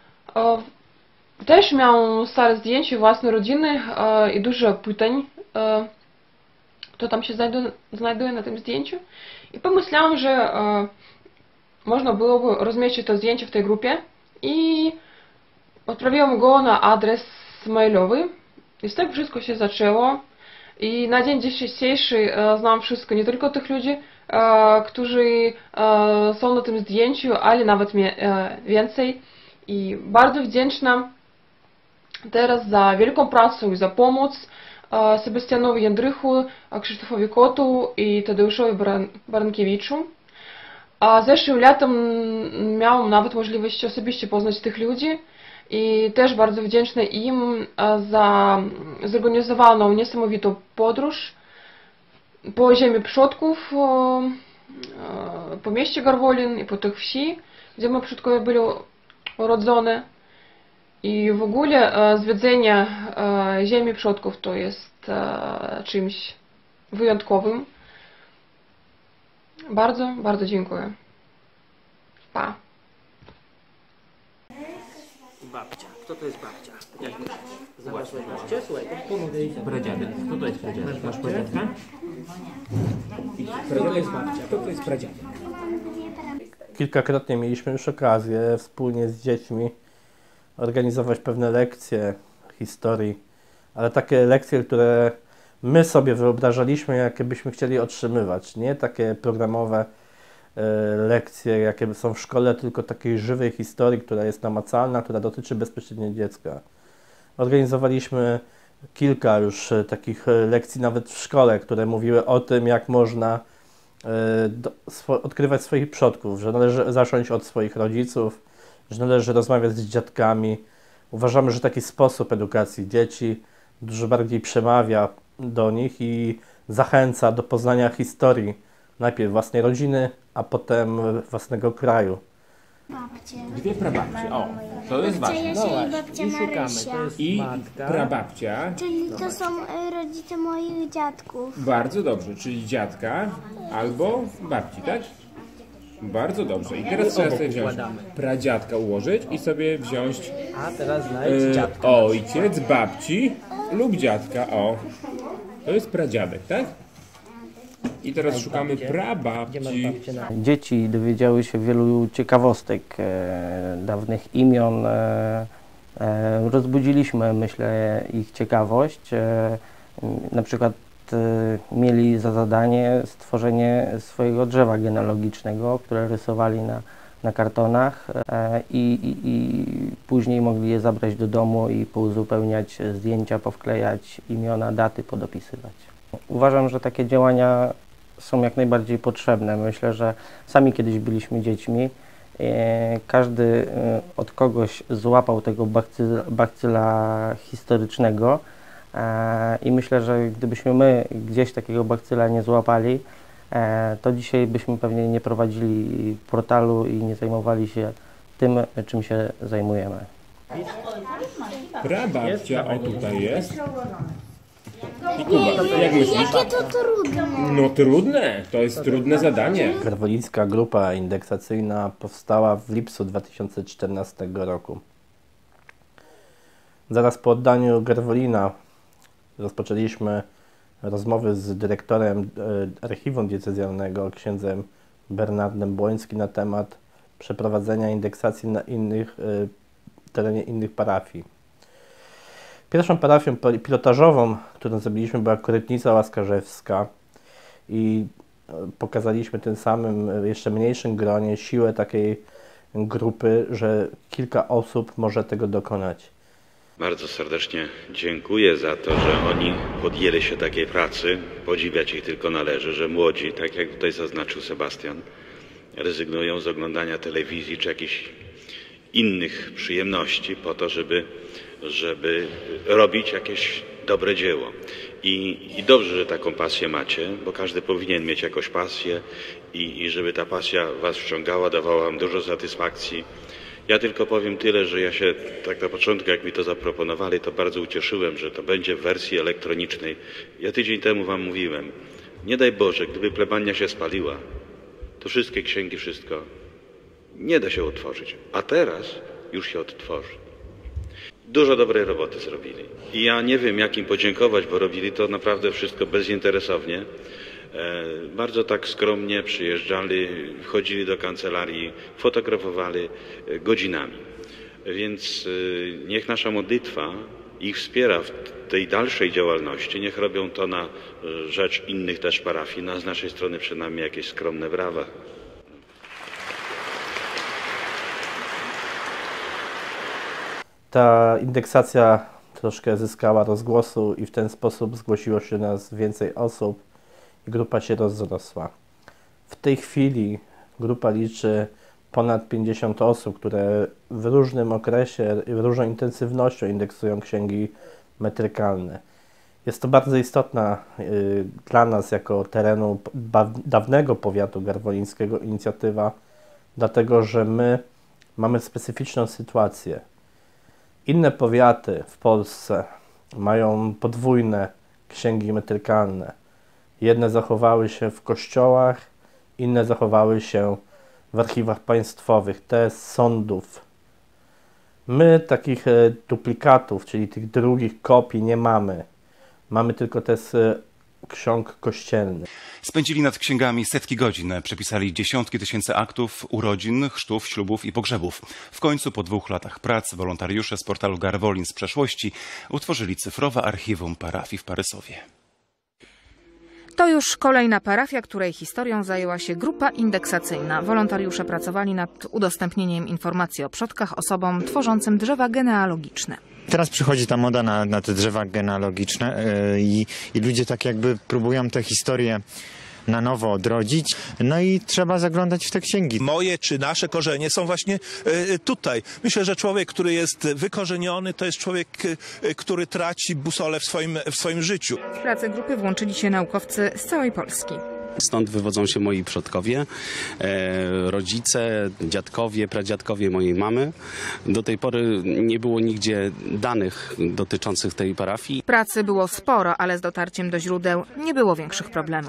Też miałam stare zdjęcia własnej rodziny i dużo pytań, kto tam się znajduje na tym zdjęciu. I pomyślałam, że można byłoby rozmieścić to zdjęcie w tej grupie i odprawiłam go na adres mailowy. I z tego wszystko się zaczęło. I na dzień dzisiejszy znam wszystko, nie tylko tych ludzi, którzy są na tym zdjęciu, ale nawet więcej. I bardzo wdzięczna teraz za wielką pracę i za pomoc Sebastianowi Jędrychu, Krzysztofowi Kotu i Tadeuszowi Barankiewiczu. Zeszłym latem miałam nawet możliwość osobiście poznać tych ludzi i też bardzo wdzięczna im za zorganizowaną niesamowitą podróż po ziemi przodków, po mieście Garwolin i po tych wsi, gdzie moi przodkowie byli urodzone. I w ogóle zwiedzenie ziemi przodków to jest czymś wyjątkowym. Bardzo, bardzo dziękuję. Pa.
Babcia. Kto to jest babcia? Jak znalazłeś babcię? Słuchaj, pomogę jej. Pradziadek. Kto to jest pradziadek? Masz pradziadka? Kto to jest babcia? Kto to jest pradziadek?
Kilkakrotnie mieliśmy już okazję wspólnie z dziećmi organizować pewne lekcje historii, ale takie lekcje, które my sobie wyobrażaliśmy, jakie byśmy chcieli otrzymywać. Nie takie programowe lekcje, jakie są w szkole, tylko takiej żywej historii, która jest namacalna, która dotyczy bezpośrednio dziecka. Organizowaliśmy kilka już takich lekcji nawet w szkole, które mówiły o tym, jak można odkrywać swoich przodków, że należy zacząć od swoich rodziców, że należy rozmawiać z dziadkami. Uważamy, że taki sposób edukacji dzieci dużo bardziej przemawia do nich i zachęca do poznania historii najpierw własnej rodziny, a potem własnego kraju.
Babcie. Dwie prababcie. O, to jest ważne.
No babcia i szukamy. To jest
I prababcia.
Czyli to są rodzice moich dziadków.
Bardzo dobrze, czyli dziadka albo babci, tak? Bardzo dobrze. I teraz trzeba sobie wziąć pradziadka ułożyć i sobie wziąć
a teraz znajdź dziadka.
Ojciec, babci lub dziadka. O, to jest pradziadek, tak? I teraz szukamy prababci.
Dzieci dowiedziały się wielu ciekawostek, dawnych imion Rozbudziliśmy, myślę, ich ciekawość. Na przykład mieli za zadanie stworzenie swojego drzewa genealogicznego, które rysowali na kartonach i później mogli je zabrać do domu i pouzupełniać zdjęcia, powklejać imiona, daty, podopisywać. Uważam, że takie działania są jak najbardziej potrzebne. Myślę, że sami kiedyś byliśmy dziećmi. Każdy od kogoś złapał tego bakcyla historycznego i myślę, że gdybyśmy my gdzieś takiego bakcyla nie złapali, to dzisiaj byśmy pewnie nie prowadzili portalu i nie zajmowali się tym, czym się zajmujemy.
Prababcia, o tutaj jest. I Kuba, jak myślisz?
Jakie to trudne?
No trudne, to jest trudne zadanie.
Garwolińska grupa indeksacyjna powstała w lipcu 2014 roku. Zaraz po oddaniu Garwolina rozpoczęliśmy rozmowy z dyrektorem archiwum diecezjalnego, księdzem Bernardem Błońskim, na temat przeprowadzenia indeksacji na terenie innych parafii. Pierwszą parafią pilotażową, którą zrobiliśmy, była Korytnica Łaskarzewska i pokazaliśmy tym samym jeszcze mniejszym gronie siłę takiej grupy, że kilka osób może tego dokonać.
Bardzo serdecznie dziękuję za to, że oni podjęli się takiej pracy. Podziwiać ich tylko należy, że młodzi, tak jak tutaj zaznaczył Sebastian, rezygnują z oglądania telewizji czy jakichś innych przyjemności po to, żeby robić jakieś dobre dzieło. I dobrze, że taką pasję macie, bo każdy powinien mieć jakąś pasję i żeby ta pasja was wciągała, dawała wam dużo satysfakcji. Ja tylko powiem tyle, że ja się tak na początku, jak mi to zaproponowali, to bardzo ucieszyłem, że to będzie w wersji elektronicznej. Ja tydzień temu wam mówiłem, nie daj Boże, gdyby plebania się spaliła, to wszystkie księgi, wszystko nie da się otworzyć. A teraz już się odtworzy. Dużo dobrej roboty zrobili. I ja nie wiem, jak im podziękować, bo robili to naprawdę wszystko bezinteresownie. Bardzo tak skromnie przyjeżdżali, wchodzili do kancelarii, fotografowali godzinami. Więc niech nasza modlitwa ich wspiera w tej dalszej działalności. Niech robią to na rzecz innych też parafii. No, z naszej strony przynajmniej jakieś skromne brawa.
Ta indeksacja troszkę zyskała rozgłosu i w ten sposób zgłosiło się nas więcej osób i grupa się rozrosła. W tej chwili grupa liczy ponad 50 osób, które w różnym okresie i różną intensywnością indeksują księgi metrykalne. Jest to bardzo istotna dla nas jako terenu dawnego powiatu garwolińskiego inicjatywa, dlatego że my mamy specyficzną sytuację. Inne powiaty w Polsce mają podwójne księgi metrykalne. Jedne zachowały się w kościołach, inne zachowały się w archiwach państwowych, te z sądów. My takich duplikatów, czyli tych drugich kopii nie mamy. Mamy tylko te z ksiąg kościelnych.
Spędzili nad księgami setki godzin, przepisali dziesiątki tysięcy aktów, urodzin, chrztów, ślubów i pogrzebów. W końcu po 2 latach prac wolontariusze z portalu Garwolin z przeszłości utworzyli cyfrowe archiwum parafii w Parysowie.
To już kolejna parafia, której historią zajęła się grupa indeksacyjna. Wolontariusze pracowali nad udostępnieniem informacji o przodkach osobom tworzącym drzewa genealogiczne.
Teraz przychodzi ta moda na te drzewa genealogiczne i ludzie tak jakby próbują tę historię na nowo odrodzić, no i trzeba zaglądać w te księgi.
Moje czy nasze korzenie są właśnie tutaj. Myślę, że człowiek, który jest wykorzeniony, to jest człowiek, który traci busolę w swoim życiu.
W pracę grupy włączyli się naukowcy z całej Polski.
Stąd wywodzą się moi przodkowie, rodzice, dziadkowie, pradziadkowie mojej mamy. Do tej pory nie było nigdzie danych dotyczących tej parafii.
Pracy było sporo, ale z dotarciem do źródeł nie było większych problemów.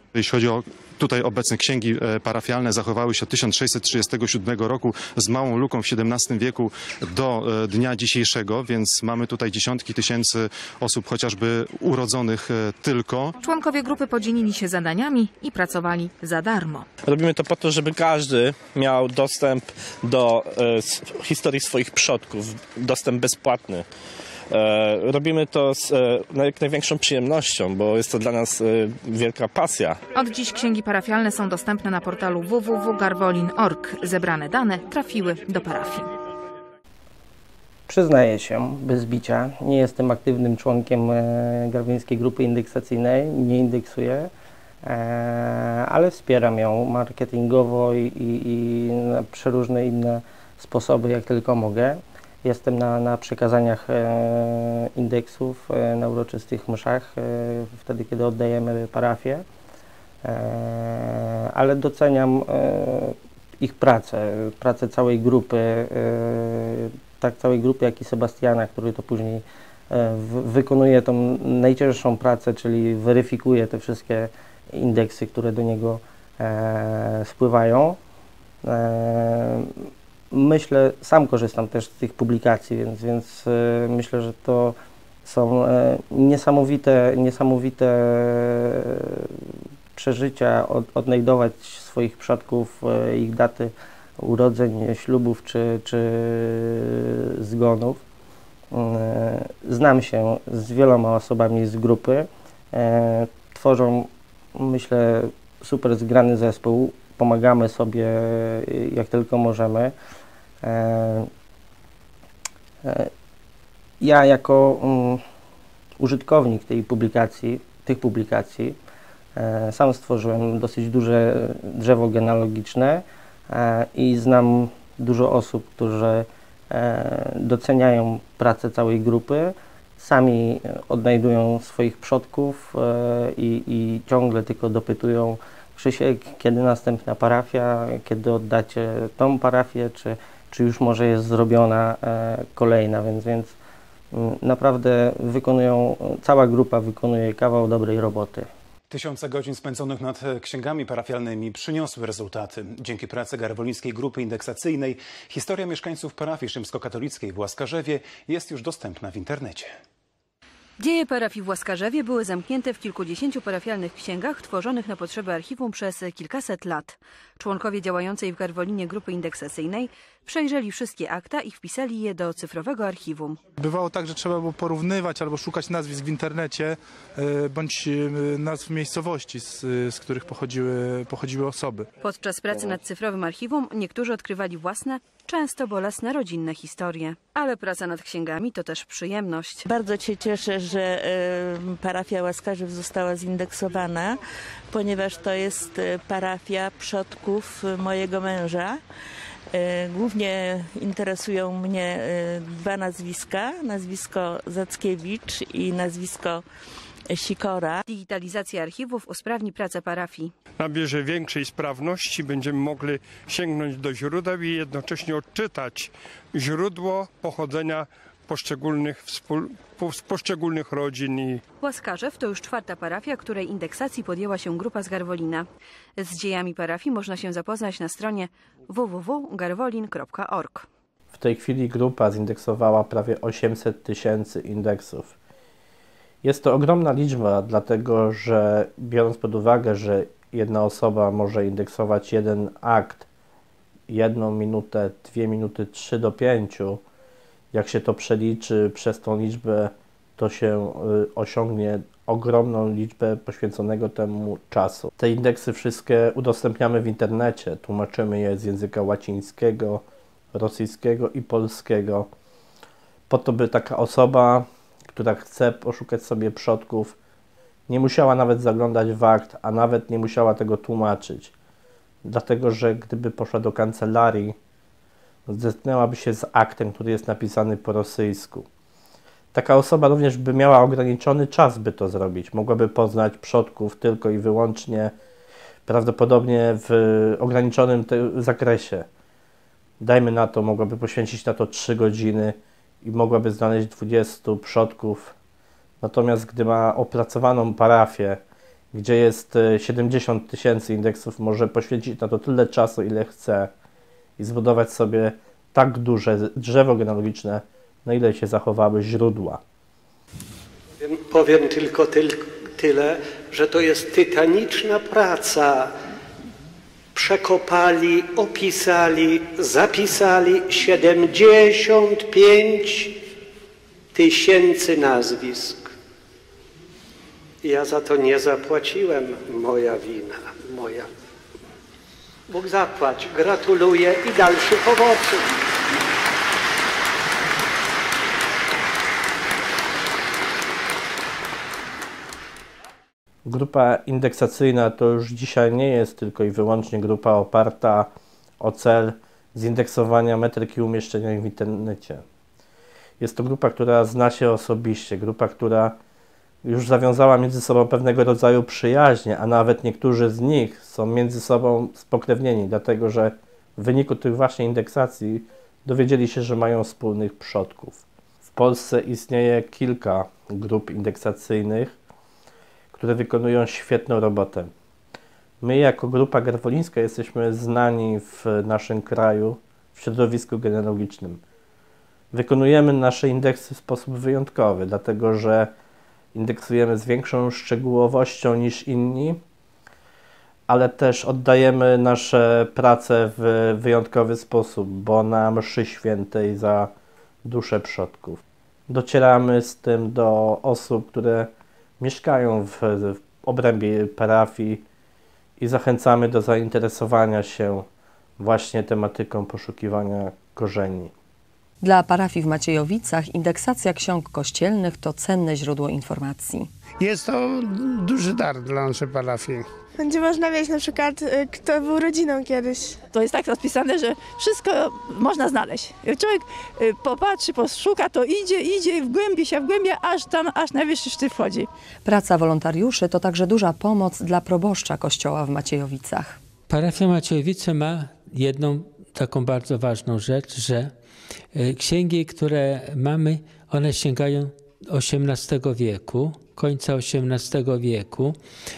Jeśli chodzi o tutaj obecne księgi parafialne, zachowały się od 1637 roku z małą luką w XVII wieku do dnia dzisiejszego, więc mamy tutaj dziesiątki tysięcy osób chociażby urodzonych tylko.
Członkowie grupy podzielili się zadaniami i pracowali za darmo.
Robimy to po to, żeby każdy miał dostęp do historii swoich przodków, dostęp bezpłatny. Robimy to z jak największą przyjemnością, bo jest to dla nas wielka pasja.
Od dziś księgi parafialne są dostępne na portalu www.garwolin.org. Zebrane dane trafiły do parafii.
Przyznaję się, bez bicia, nie jestem aktywnym członkiem garwolińskiej grupy indeksacyjnej, nie indeksuję, ale wspieram ją marketingowo i na przeróżne inne sposoby, jak tylko mogę. Jestem na przekazaniach indeksów, na uroczystych mszach, wtedy kiedy oddajemy parafię, ale doceniam ich pracę całej grupy, tak całej grupy, jak i Sebastiana, który to później wykonuje tą najcięższą pracę, czyli weryfikuje te wszystkie indeksy, które do niego spływają. Myślę, sam korzystam też z tych publikacji, więc myślę, że to są niesamowite przeżycia, odnajdować swoich przodków, ich daty urodzeń, ślubów czy zgonów. Znam się z wieloma osobami z grupy, tworzą, myślę, super zgrany zespół, pomagamy sobie jak tylko możemy. Ja jako użytkownik tych publikacji sam stworzyłem dosyć duże drzewo genealogiczne i znam dużo osób, którzy doceniają pracę całej grupy, sami odnajdują swoich przodków i ciągle tylko dopytują: Krzysiek, kiedy następna parafia, kiedy oddacie tą parafię, czy już może jest zrobiona kolejna, więc naprawdę cała grupa wykonuje kawał dobrej roboty.
Tysiące godzin spędzonych nad księgami parafialnymi przyniosły rezultaty. Dzięki pracy garwolińskiej grupy indeksacyjnej historia mieszkańców parafii rzymskokatolickiej w Łaskarzewie jest już dostępna w internecie.
Dzieje parafii w Łaskarzewie były zamknięte w kilkudziesięciu parafialnych księgach tworzonych na potrzeby archiwum przez kilkaset lat. Członkowie działającej w Garwolinie grupy indeksacyjnej przejrzeli wszystkie akta i wpisali je do cyfrowego archiwum.
Bywało tak, że trzeba było porównywać albo szukać nazwisk w internecie bądź nazw miejscowości, z których pochodziły osoby.
Podczas pracy nad cyfrowym archiwum niektórzy odkrywali własne, często bolesne rodzinne historie. Ale praca nad księgami to też przyjemność.
Bardzo się cieszę, że parafia Łaskarzew została zindeksowana, ponieważ to jest parafia przodków mojego męża. Głównie interesują mnie dwa nazwiska, nazwisko Zackiewicz i nazwisko Sikora.
Digitalizacja archiwów usprawni pracę parafii.
Nabierze większej sprawności, będziemy mogli sięgnąć do źródeł i jednocześnie odczytać źródło pochodzenia poszczególnych rodzin.
Łaskarzew to już czwarta parafia, której indeksacji podjęła się grupa z Garwolina. Z dziejami parafii można się zapoznać na stronie www.garwolin.org.
W tej chwili grupa zindeksowała prawie 800 000 indeksów. Jest to ogromna liczba, dlatego że biorąc pod uwagę, że jedna osoba może indeksować jeden akt, 1 minutę, 2 minuty, 3 do 5, jak się to przeliczy przez tą liczbę, to się osiągnie ogromną liczbę poświęconego temu czasu. Te indeksy wszystkie udostępniamy w internecie, tłumaczymy je z języka łacińskiego, rosyjskiego i polskiego, po to, by taka osoba, która chce poszukać sobie przodków, nie musiała nawet zaglądać w akt, a nawet nie musiała tego tłumaczyć. Dlatego, że gdyby poszła do kancelarii, zetknęłaby się z aktem, który jest napisany po rosyjsku. Taka osoba również by miała ograniczony czas, by to zrobić. Mogłaby poznać przodków tylko i wyłącznie, prawdopodobnie w ograniczonym zakresie. Dajmy na to, mogłaby poświęcić na to 3 godziny i mogłaby znaleźć 20 przodków. Natomiast gdy ma opracowaną parafię gdzie jest 70 000 indeksów, może poświęcić na to tyle czasu, ile chce i zbudować sobie tak duże drzewo genealogiczne, na ile się zachowały źródła.
Powiem tylko tyle, że to jest tytaniczna praca. Przekopali, opisali, zapisali 75 000 nazwisk. Ja za to nie zapłaciłem, moja wina, moja. Bóg zapłać, gratuluję i dalszych owoców.
Grupa indeksacyjna to już dzisiaj nie jest tylko i wyłącznie grupa oparta o cel zindeksowania metryki umieszczenia w internecie. Jest to grupa, która zna się osobiście, grupa, która już zawiązała między sobą pewnego rodzaju przyjaźnie, a nawet niektórzy z nich są między sobą spokrewnieni, dlatego że w wyniku tych właśnie indeksacji dowiedzieli się, że mają wspólnych przodków. W Polsce istnieje kilka grup indeksacyjnych, które wykonują świetną robotę. My jako grupa garwolińska jesteśmy znani w naszym kraju, w środowisku genealogicznym. Wykonujemy nasze indeksy w sposób wyjątkowy, dlatego że indeksujemy z większą szczegółowością niż inni, ale też oddajemy nasze prace w wyjątkowy sposób, bo na mszy świętej za duszę przodków. Docieramy z tym do osób, które mieszkają w obrębie parafii i zachęcamy do zainteresowania się właśnie tematyką poszukiwania korzeni.
Dla parafii w Maciejowicach indeksacja ksiąg kościelnych to cenne źródło informacji.
Jest to duży dar dla naszej parafii.
Będzie można wiedzieć na przykład, kto był rodziną kiedyś.
To jest tak rozpisane, że wszystko można znaleźć. Jak człowiek popatrzy, poszuka, to idzie, wgłębia, aż najwyższy szczyt wchodzi.
Praca wolontariuszy to także duża pomoc dla proboszcza kościoła w Maciejowicach.
Parafia Maciejowice ma jedną taką bardzo ważną rzecz, że księgi, które mamy, one sięgają XVIII wieku, końca XVIII wieku.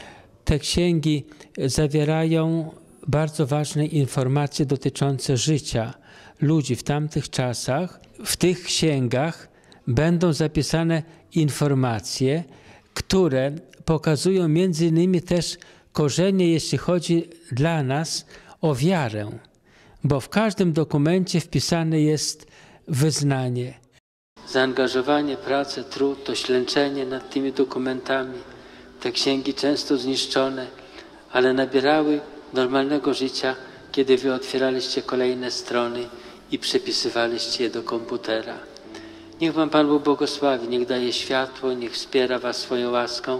Te księgi zawierają bardzo ważne informacje dotyczące życia ludzi w tamtych czasach. W tych księgach będą zapisane informacje, które pokazują między innymi też korzenie, jeśli chodzi dla nas o wiarę, bo w każdym dokumencie wpisane jest wyznanie. Zaangażowanie, pracę, trud, to ślęczenie nad tymi dokumentami. Te księgi często zniszczone, ale nabierały normalnego życia, kiedy wy otwieraliście kolejne strony i przepisywaliście je do komputera. Niech wam Pan Bóg błogosławi, niech daje światło, niech wspiera was swoją łaską,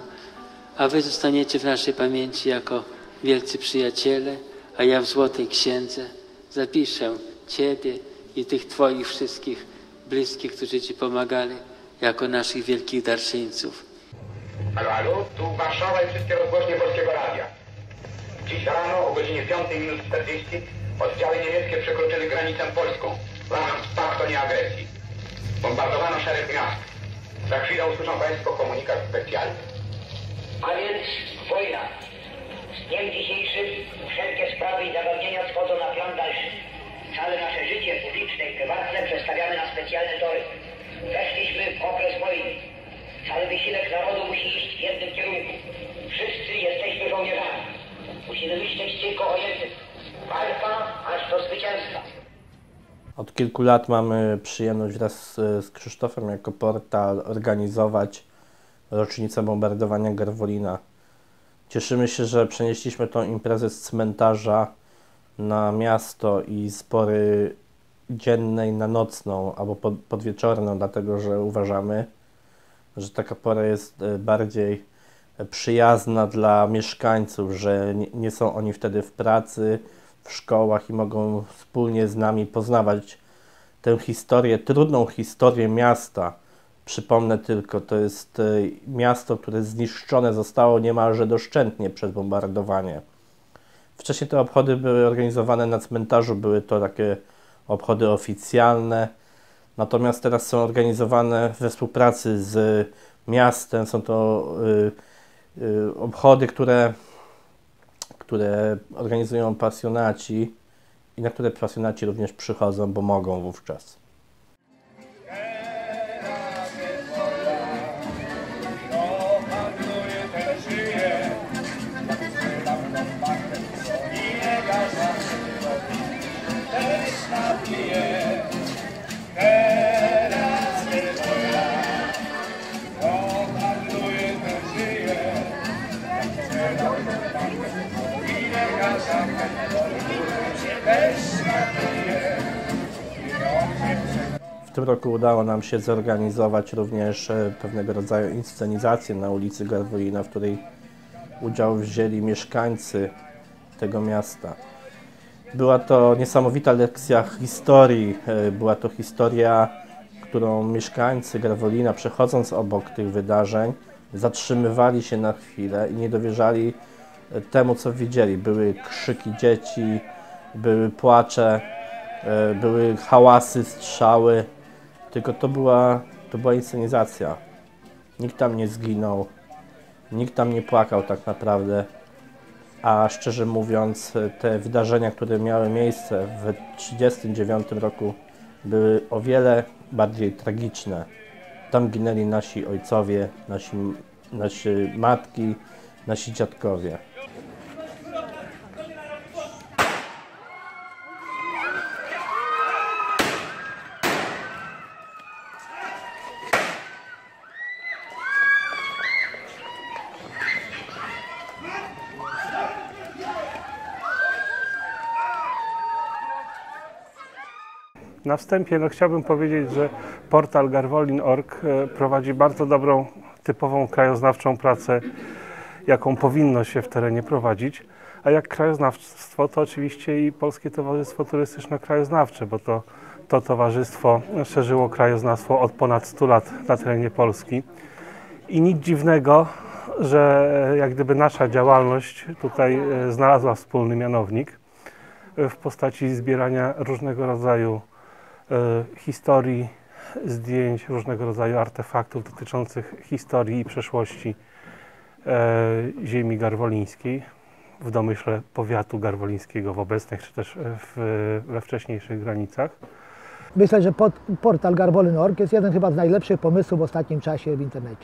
a wy zostaniecie w naszej pamięci jako wielcy przyjaciele, a ja w Złotej Księdze zapiszę ciebie i tych twoich wszystkich bliskich, którzy ci pomagali, jako naszych wielkich darczyńców.
Halo, tu Warszawa i wszystkie rozgłośnie Polskiego Radia. Dziś rano o godzinie 5:40 oddziały niemieckie przekroczyły granicę polską w ramach paktu o nieagresji. Bombardowano szereg miast. Za chwilę usłyszą Państwo komunikat specjalny.
A więc wojna. Z dniem dzisiejszym wszelkie sprawy i zagadnienia schodzą na plan dalszy. Całe nasze życie publiczne i prywatne przestawiamy na specjalne tory. Weszliśmy w okres wojny. Cały wysiłek narodu musi iść w jednym kierunku. Wszyscy jesteśmy żołnierzami. Musimy myśleć tylko o jednym. Walka aż do zwycięstwa.
Od kilku lat mamy przyjemność wraz z Krzysztofem jako portal organizować rocznicę bombardowania Garwolina. Cieszymy się, że przenieśliśmy tą imprezę z cmentarza na miasto i z pory dziennej na nocną albo podwieczorną, dlatego że uważamy, że taka pora jest bardziej przyjazna dla mieszkańców, że nie są oni wtedy w pracy, w szkołach i mogą wspólnie z nami poznawać tę historię, trudną historię miasta. Przypomnę tylko, to jest miasto, które zniszczone zostało niemalże doszczętnie przez bombardowanie. Wcześniej te obchody były organizowane na cmentarzu, były to takie obchody oficjalne, natomiast teraz są organizowane we współpracy z miastem, są to obchody, które organizują pasjonaci i na które pasjonaci również przychodzą, bo mogą wówczas. W tym roku udało nam się zorganizować również pewnego rodzaju inscenizację na ulicy Garwolina, w której udział wzięli mieszkańcy tego miasta. Była to niesamowita lekcja historii. Była to historia, którą mieszkańcy Garwolina, przechodząc obok tych wydarzeń, zatrzymywali się na chwilę i nie dowierzali temu, co widzieli. Były krzyki dzieci, były płacze, były hałasy, strzały. Tylko to była inscenizacja. Nikt tam nie zginął, nikt tam nie płakał tak naprawdę. A szczerze mówiąc, te wydarzenia, które miały miejsce w 1939 roku, były o wiele bardziej tragiczne. Tam ginęli nasi ojcowie, nasi matki, nasi dziadkowie.
Na wstępie chciałbym powiedzieć, że portal garwolin.org prowadzi bardzo dobrą, typową krajoznawczą pracę, jaką powinno się w terenie prowadzić. A jak krajoznawstwo, to oczywiście i Polskie Towarzystwo Turystyczno-Krajoznawcze, bo to towarzystwo szerzyło krajoznawstwo od ponad 100 lat na terenie Polski. I nic dziwnego, że jak gdyby nasza działalność tutaj znalazła wspólny mianownik w postaci zbierania różnego rodzaju historii, zdjęć, różnego rodzaju artefaktów dotyczących historii i przeszłości ziemi garwolińskiej, w domyśle powiatu garwolińskiego w obecnych, czy też we wcześniejszych granicach.
Myślę, że portal garwolin.org jest jeden chyba z najlepszych pomysłów w ostatnim czasie w internecie.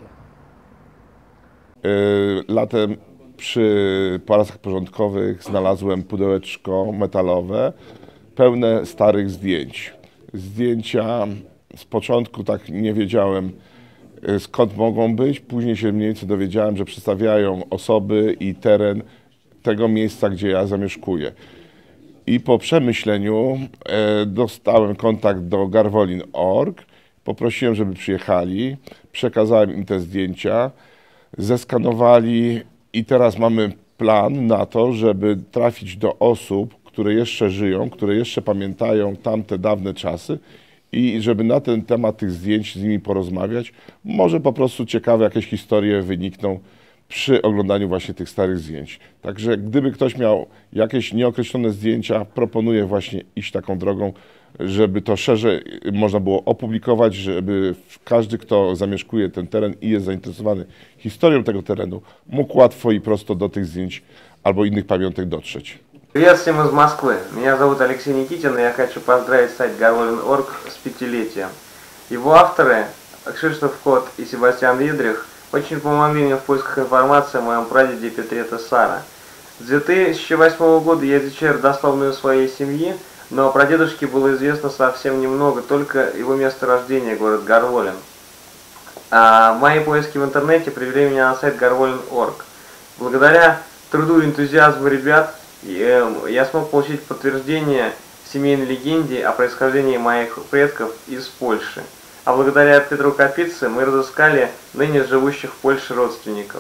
Latem przy parasach porządkowych znalazłem pudełeczko metalowe pełne starych zdjęć. Zdjęcia z początku tak nie wiedziałem, skąd mogą być. Później się mniej więcej dowiedziałem, że przedstawiają osoby i teren tego miejsca, gdzie ja zamieszkuję. I po przemyśleniu dostałem kontakt do garwolin.org, poprosiłem, żeby przyjechali, przekazałem im te zdjęcia, zeskanowali i teraz mamy plan na to, żeby trafić do osób, które jeszcze żyją, które jeszcze pamiętają tamte dawne czasy i żeby na ten temat tych zdjęć z nimi porozmawiać. Może po prostu ciekawe jakieś historie wynikną przy oglądaniu właśnie tych starych zdjęć. Także gdyby ktoś miał jakieś nieokreślone zdjęcia, proponuję właśnie iść taką drogą, żeby to szerzej można było opublikować, żeby każdy, kto zamieszkuje ten teren i jest zainteresowany historią tego terenu, mógł łatwo i prosto do tych zdjęć albo innych pamiątek dotrzeć.
Привет всем из Москвы. Меня зовут Алексей Никитин, и я хочу поздравить сайт garwolin.org с 5-летием. Его авторы, Кшиштоф Кот и Себастьян Идрих, очень помогли мне в поисках информации о моем прадеде Петре Тессара. С 2008 года я изучаю родословную своей семьи, но о прадедушке было известно совсем немного, только его место рождения, город Гарволин. Мои поиски в интернете привели меня на сайт garwolin.org. Благодаря труду и энтузиазму ребят я смог получить подтверждение семейной легенде о происхождении моих предков из Польши. А благодаря Петру Капице мы разыскали ныне живущих в Польше родственников.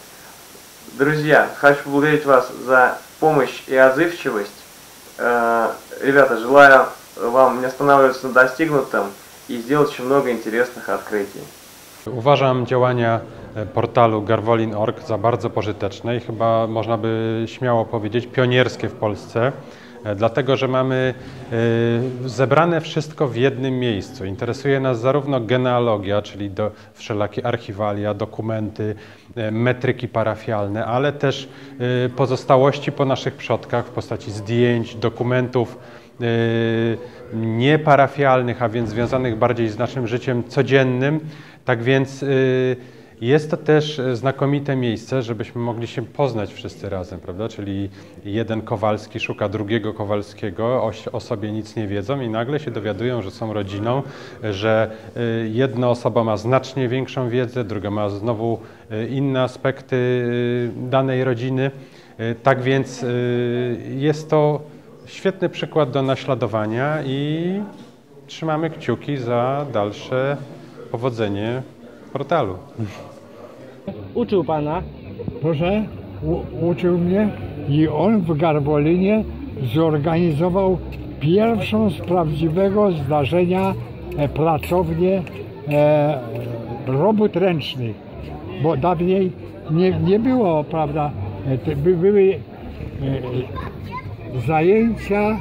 Друзья, хочу поблагодарить вас за помощь и отзывчивость. Ребята, желаю вам не останавливаться на достигнутом и сделать очень много интересных открытий.
Uważam działania portalu garwolin.org za bardzo pożyteczne i chyba można by śmiało powiedzieć pionierskie w Polsce. Dlatego, że mamy zebrane wszystko w jednym miejscu. Interesuje nas zarówno genealogia, czyli wszelakie archiwalia, dokumenty, metryki parafialne, ale też pozostałości po naszych przodkach w postaci zdjęć, dokumentów nieparafialnych, a więc związanych bardziej z naszym życiem codziennym. Tak więc jest to też znakomite miejsce, żebyśmy mogli się poznać wszyscy razem, prawda? Czyli jeden Kowalski szuka drugiego Kowalskiego, o sobie nic nie wiedzą i nagle się dowiadują, że są rodziną, że jedna osoba ma znacznie większą wiedzę, druga ma znowu inne aspekty danej rodziny. Tak więc jest to świetny przykład do naśladowania i trzymamy kciuki za dalsze powodzenie portalu.
Uczył Pana?
Proszę, uczył mnie i on w Garwolinie zorganizował pierwszą z prawdziwego zdarzenia pracownię robót ręcznych, bo dawniej nie było, prawda, były zajęcia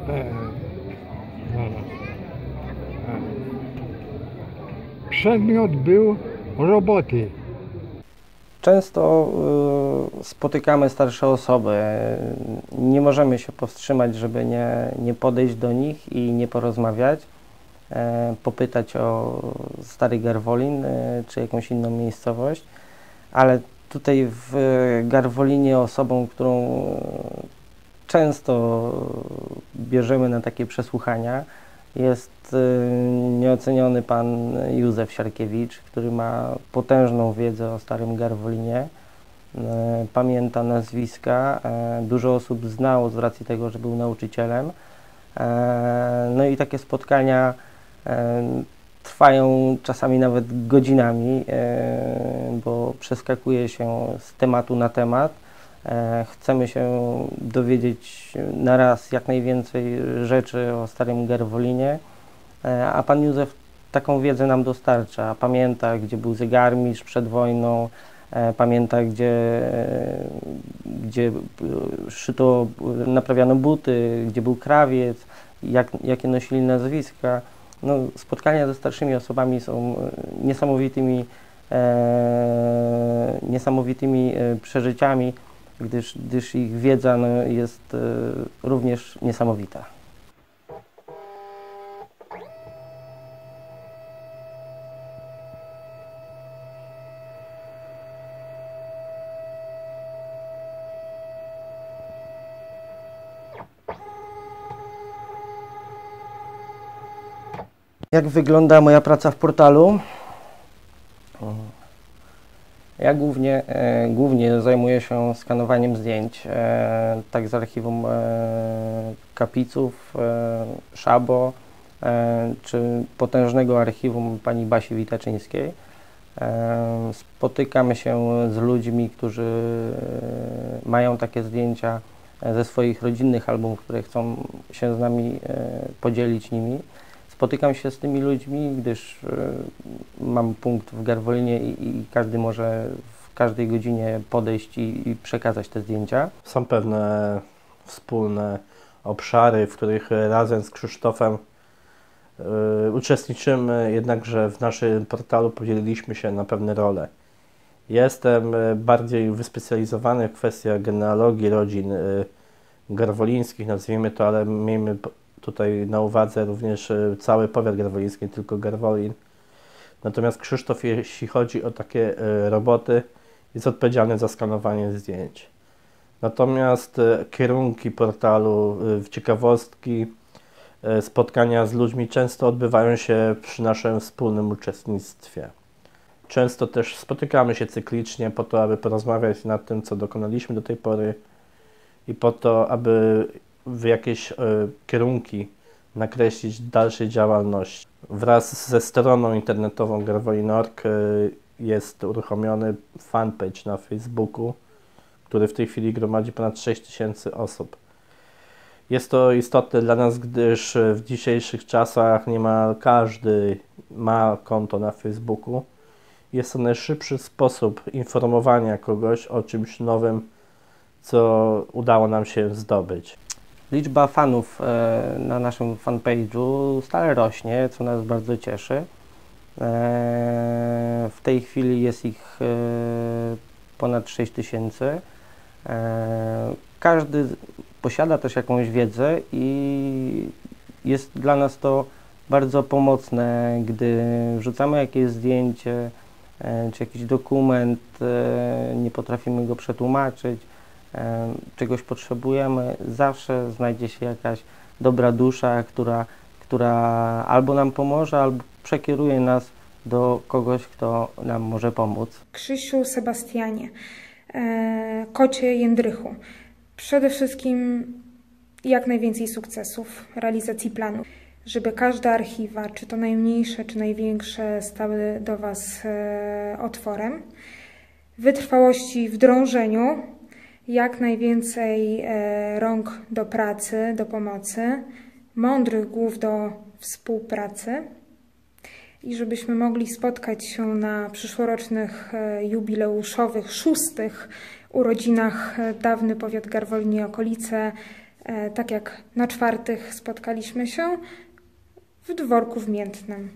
przedmiot był roboty.
Często spotykamy starsze osoby. Nie możemy się powstrzymać, żeby nie podejść do nich i nie porozmawiać, popytać o stary Garwolin czy jakąś inną miejscowość, ale tutaj w Garwolinie osobą, którą często bierzemy na takie przesłuchania, jest nieoceniony pan Józef Siarkiewicz, który ma potężną wiedzę o starym Garwolinie, pamięta nazwiska, dużo osób znało z racji tego, że był nauczycielem. No i takie spotkania trwają czasami nawet godzinami, bo przeskakuje się z tematu na temat. Chcemy się dowiedzieć na raz jak najwięcej rzeczy o starym Garwolinie, a pan Józef taką wiedzę nam dostarcza. Pamięta, gdzie był zegarmistrz przed wojną, pamięta, gdzie szyto, naprawiano buty, gdzie był krawiec, jakie nosili nazwiska. No, spotkania ze starszymi osobami są niesamowitymi przeżyciami, gdyż ich wiedza jest również niesamowita. Jak wygląda moja praca w portalu? Ja głównie zajmuję się skanowaniem zdjęć, tak z archiwum Kapiców, Szabo, czy potężnego archiwum pani Basi Witaczyńskiej. Spotykamy się z ludźmi, którzy mają takie zdjęcia ze swoich rodzinnych albumów, które chcą się z nami podzielić nimi. Spotykam się z tymi ludźmi, gdyż mam punkt w Garwolinie i każdy może w każdej godzinie podejść i przekazać te zdjęcia.
Są pewne wspólne obszary, w których razem z Krzysztofem uczestniczymy, jednakże w naszym portalu podzieliliśmy się na pewne role. Jestem bardziej wyspecjalizowany w kwestiach genealogii rodzin garwolińskich, nazwijmy to, ale miejmy tutaj na uwadze również cały powiat garwoliński, nie tylko Garwolin. Natomiast Krzysztof, jeśli chodzi o takie roboty, jest odpowiedzialny za skanowanie zdjęć. Natomiast kierunki portalu, ciekawostki, spotkania z ludźmi często odbywają się przy naszym wspólnym uczestnictwie. Często też spotykamy się cyklicznie po to, aby porozmawiać nad tym, co dokonaliśmy do tej pory i po to, aby w jakieś kierunki nakreślić dalszej działalności. Wraz ze stroną internetową Garwolin.org jest uruchomiony fanpage na Facebooku, który w tej chwili gromadzi ponad 6000 osób. Jest to istotne dla nas, gdyż w dzisiejszych czasach niemal każdy ma konto na Facebooku. Jest to najszybszy sposób informowania kogoś o czymś nowym, co udało nam się zdobyć.
Liczba fanów na naszym fanpage'u stale rośnie, co nas bardzo cieszy. W tej chwili jest ich ponad 6000. Każdy posiada też jakąś wiedzę i jest dla nas to bardzo pomocne, gdy wrzucamy jakieś zdjęcie czy jakiś dokument, nie potrafimy go przetłumaczyć, czegoś potrzebujemy, zawsze znajdzie się jakaś dobra dusza, która albo nam pomoże, albo przekieruje nas do kogoś, kto nam może pomóc.
Krzysiu, Sebastianie, Kocie, Jędrychu. Przede wszystkim jak najwięcej sukcesów, realizacji planów, żeby każde archiwa, czy to najmniejsze, czy największe, stały do Was otworem. Wytrwałości w drążeniu, jak najwięcej rąk do pracy, do pomocy, mądrych głów do współpracy i żebyśmy mogli spotkać się na przyszłorocznych jubileuszowych 6. urodzinach dawny powiat Garwolin i okolice, tak jak na 4. spotkaliśmy się w Dworku w Miętnem.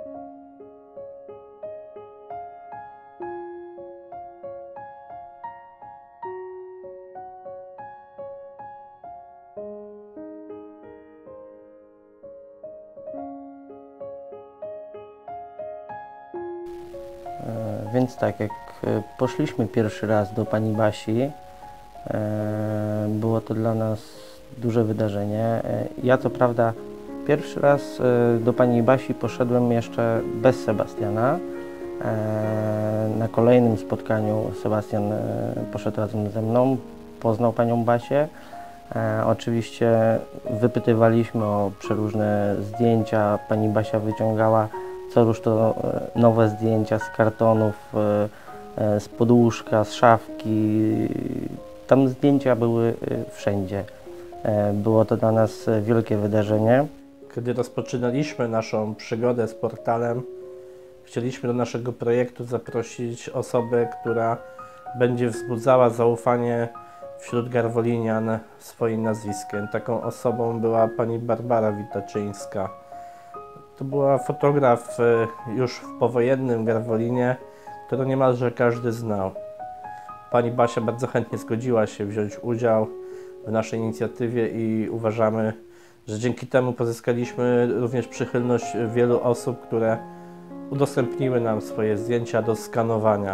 Więc tak, jak poszliśmy pierwszy raz do pani Basi, było to dla nas duże wydarzenie. Ja co prawda pierwszy raz do pani Basi poszedłem jeszcze bez Sebastiana. Na kolejnym spotkaniu Sebastian poszedł razem ze mną, poznał panią Basię. Oczywiście wypytywaliśmy o przeróżne zdjęcia, pani Basia wyciągała co rusz to nowe zdjęcia z kartonów, z podłóżka, z szafki. Tam zdjęcia były wszędzie. Było to dla nas wielkie wydarzenie.
Kiedy rozpoczynaliśmy naszą przygodę z portalem, chcieliśmy do naszego projektu zaprosić osobę, która będzie wzbudzała zaufanie wśród garwolinian swoim nazwiskiem. Taką osobą była pani Barbara Witaczyńska. To była fotograf już w powojennym Garwolinie, którą niemalże każdy znał. Pani Basia bardzo chętnie zgodziła się wziąć udział w naszej inicjatywie i uważamy, że dzięki temu pozyskaliśmy również przychylność wielu osób, które udostępniły nam swoje zdjęcia do skanowania.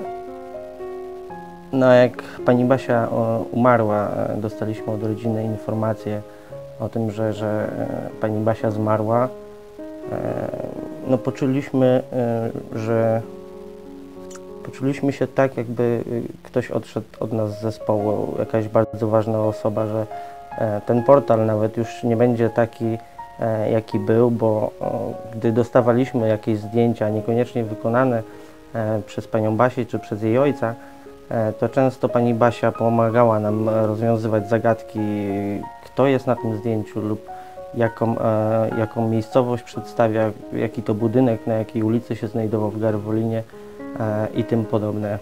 No, jak pani Basia umarła, dostaliśmy od rodziny informację o tym, że pani Basia zmarła. No, poczuliśmy się tak, jakby ktoś odszedł od nas z zespołu, jakaś bardzo ważna osoba, że ten portal nawet już nie będzie taki, jaki był, bo gdy dostawaliśmy jakieś zdjęcia, niekoniecznie wykonane przez panią Basię czy przez jej ojca, to często pani Basia pomagała nam rozwiązywać zagadki, kto jest na tym zdjęciu lub jaką miejscowość przedstawia, jaki to budynek, na jakiej ulicy się znajdował w Garwolinie i tym podobne.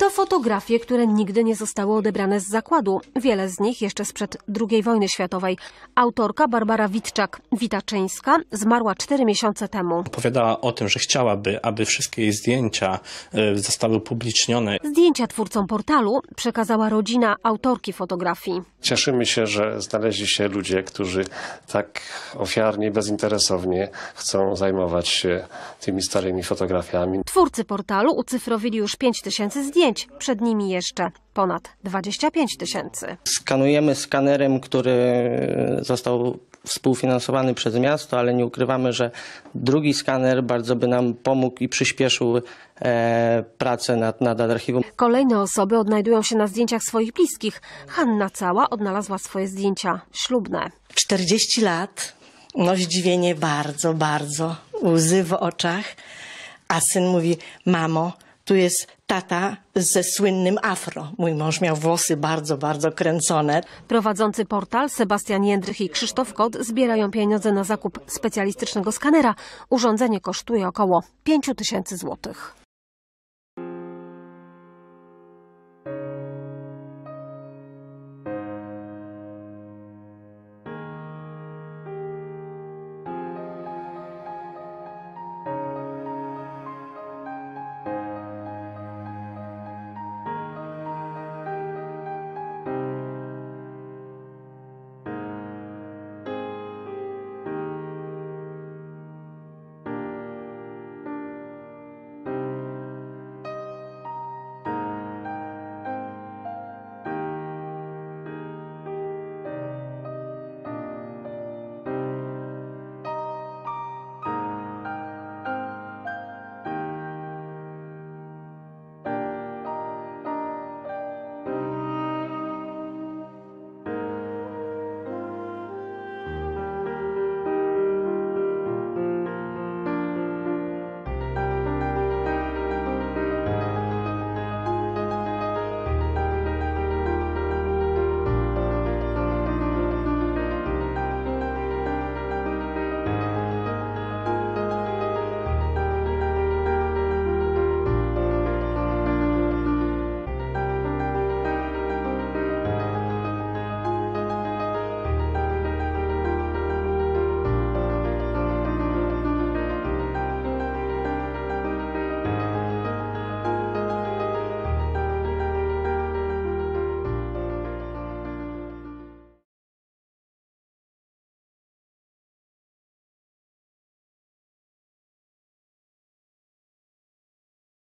To fotografie, które nigdy nie zostały odebrane z zakładu. Wiele z nich jeszcze sprzed II wojny światowej. Autorka Barbara Witczaczyńska zmarła 4 miesiące temu.
Opowiadała o tym, że chciałaby, aby wszystkie jej zdjęcia zostały upublicznione.
Zdjęcia twórcom portalu przekazała rodzina autorki fotografii.
Cieszymy się, że znaleźli się ludzie, którzy tak ofiarnie, bezinteresownie chcą zajmować się tymi starymi fotografiami.
Twórcy portalu ucyfrowili już 5000 zdjęć, przed nimi jeszcze ponad 25 000.
Skanujemy skanerem, który został współfinansowany przez miasto, ale nie ukrywamy, że drugi skaner bardzo by nam pomógł i przyspieszył pracę nad archiwum.
Kolejne osoby odnajdują się na zdjęciach swoich bliskich. Hanna Cała odnalazła swoje zdjęcia ślubne.
40 lat, no zdziwienie bardzo, bardzo, łzy w oczach, a syn mówi: mamo, tu jest tata ze słynnym afro. Mój mąż miał włosy bardzo, bardzo kręcone.
Prowadzący portal Sebastian Jędrych i Krzysztof Kot zbierają pieniądze na zakup specjalistycznego skanera. Urządzenie kosztuje około 5000 złotych.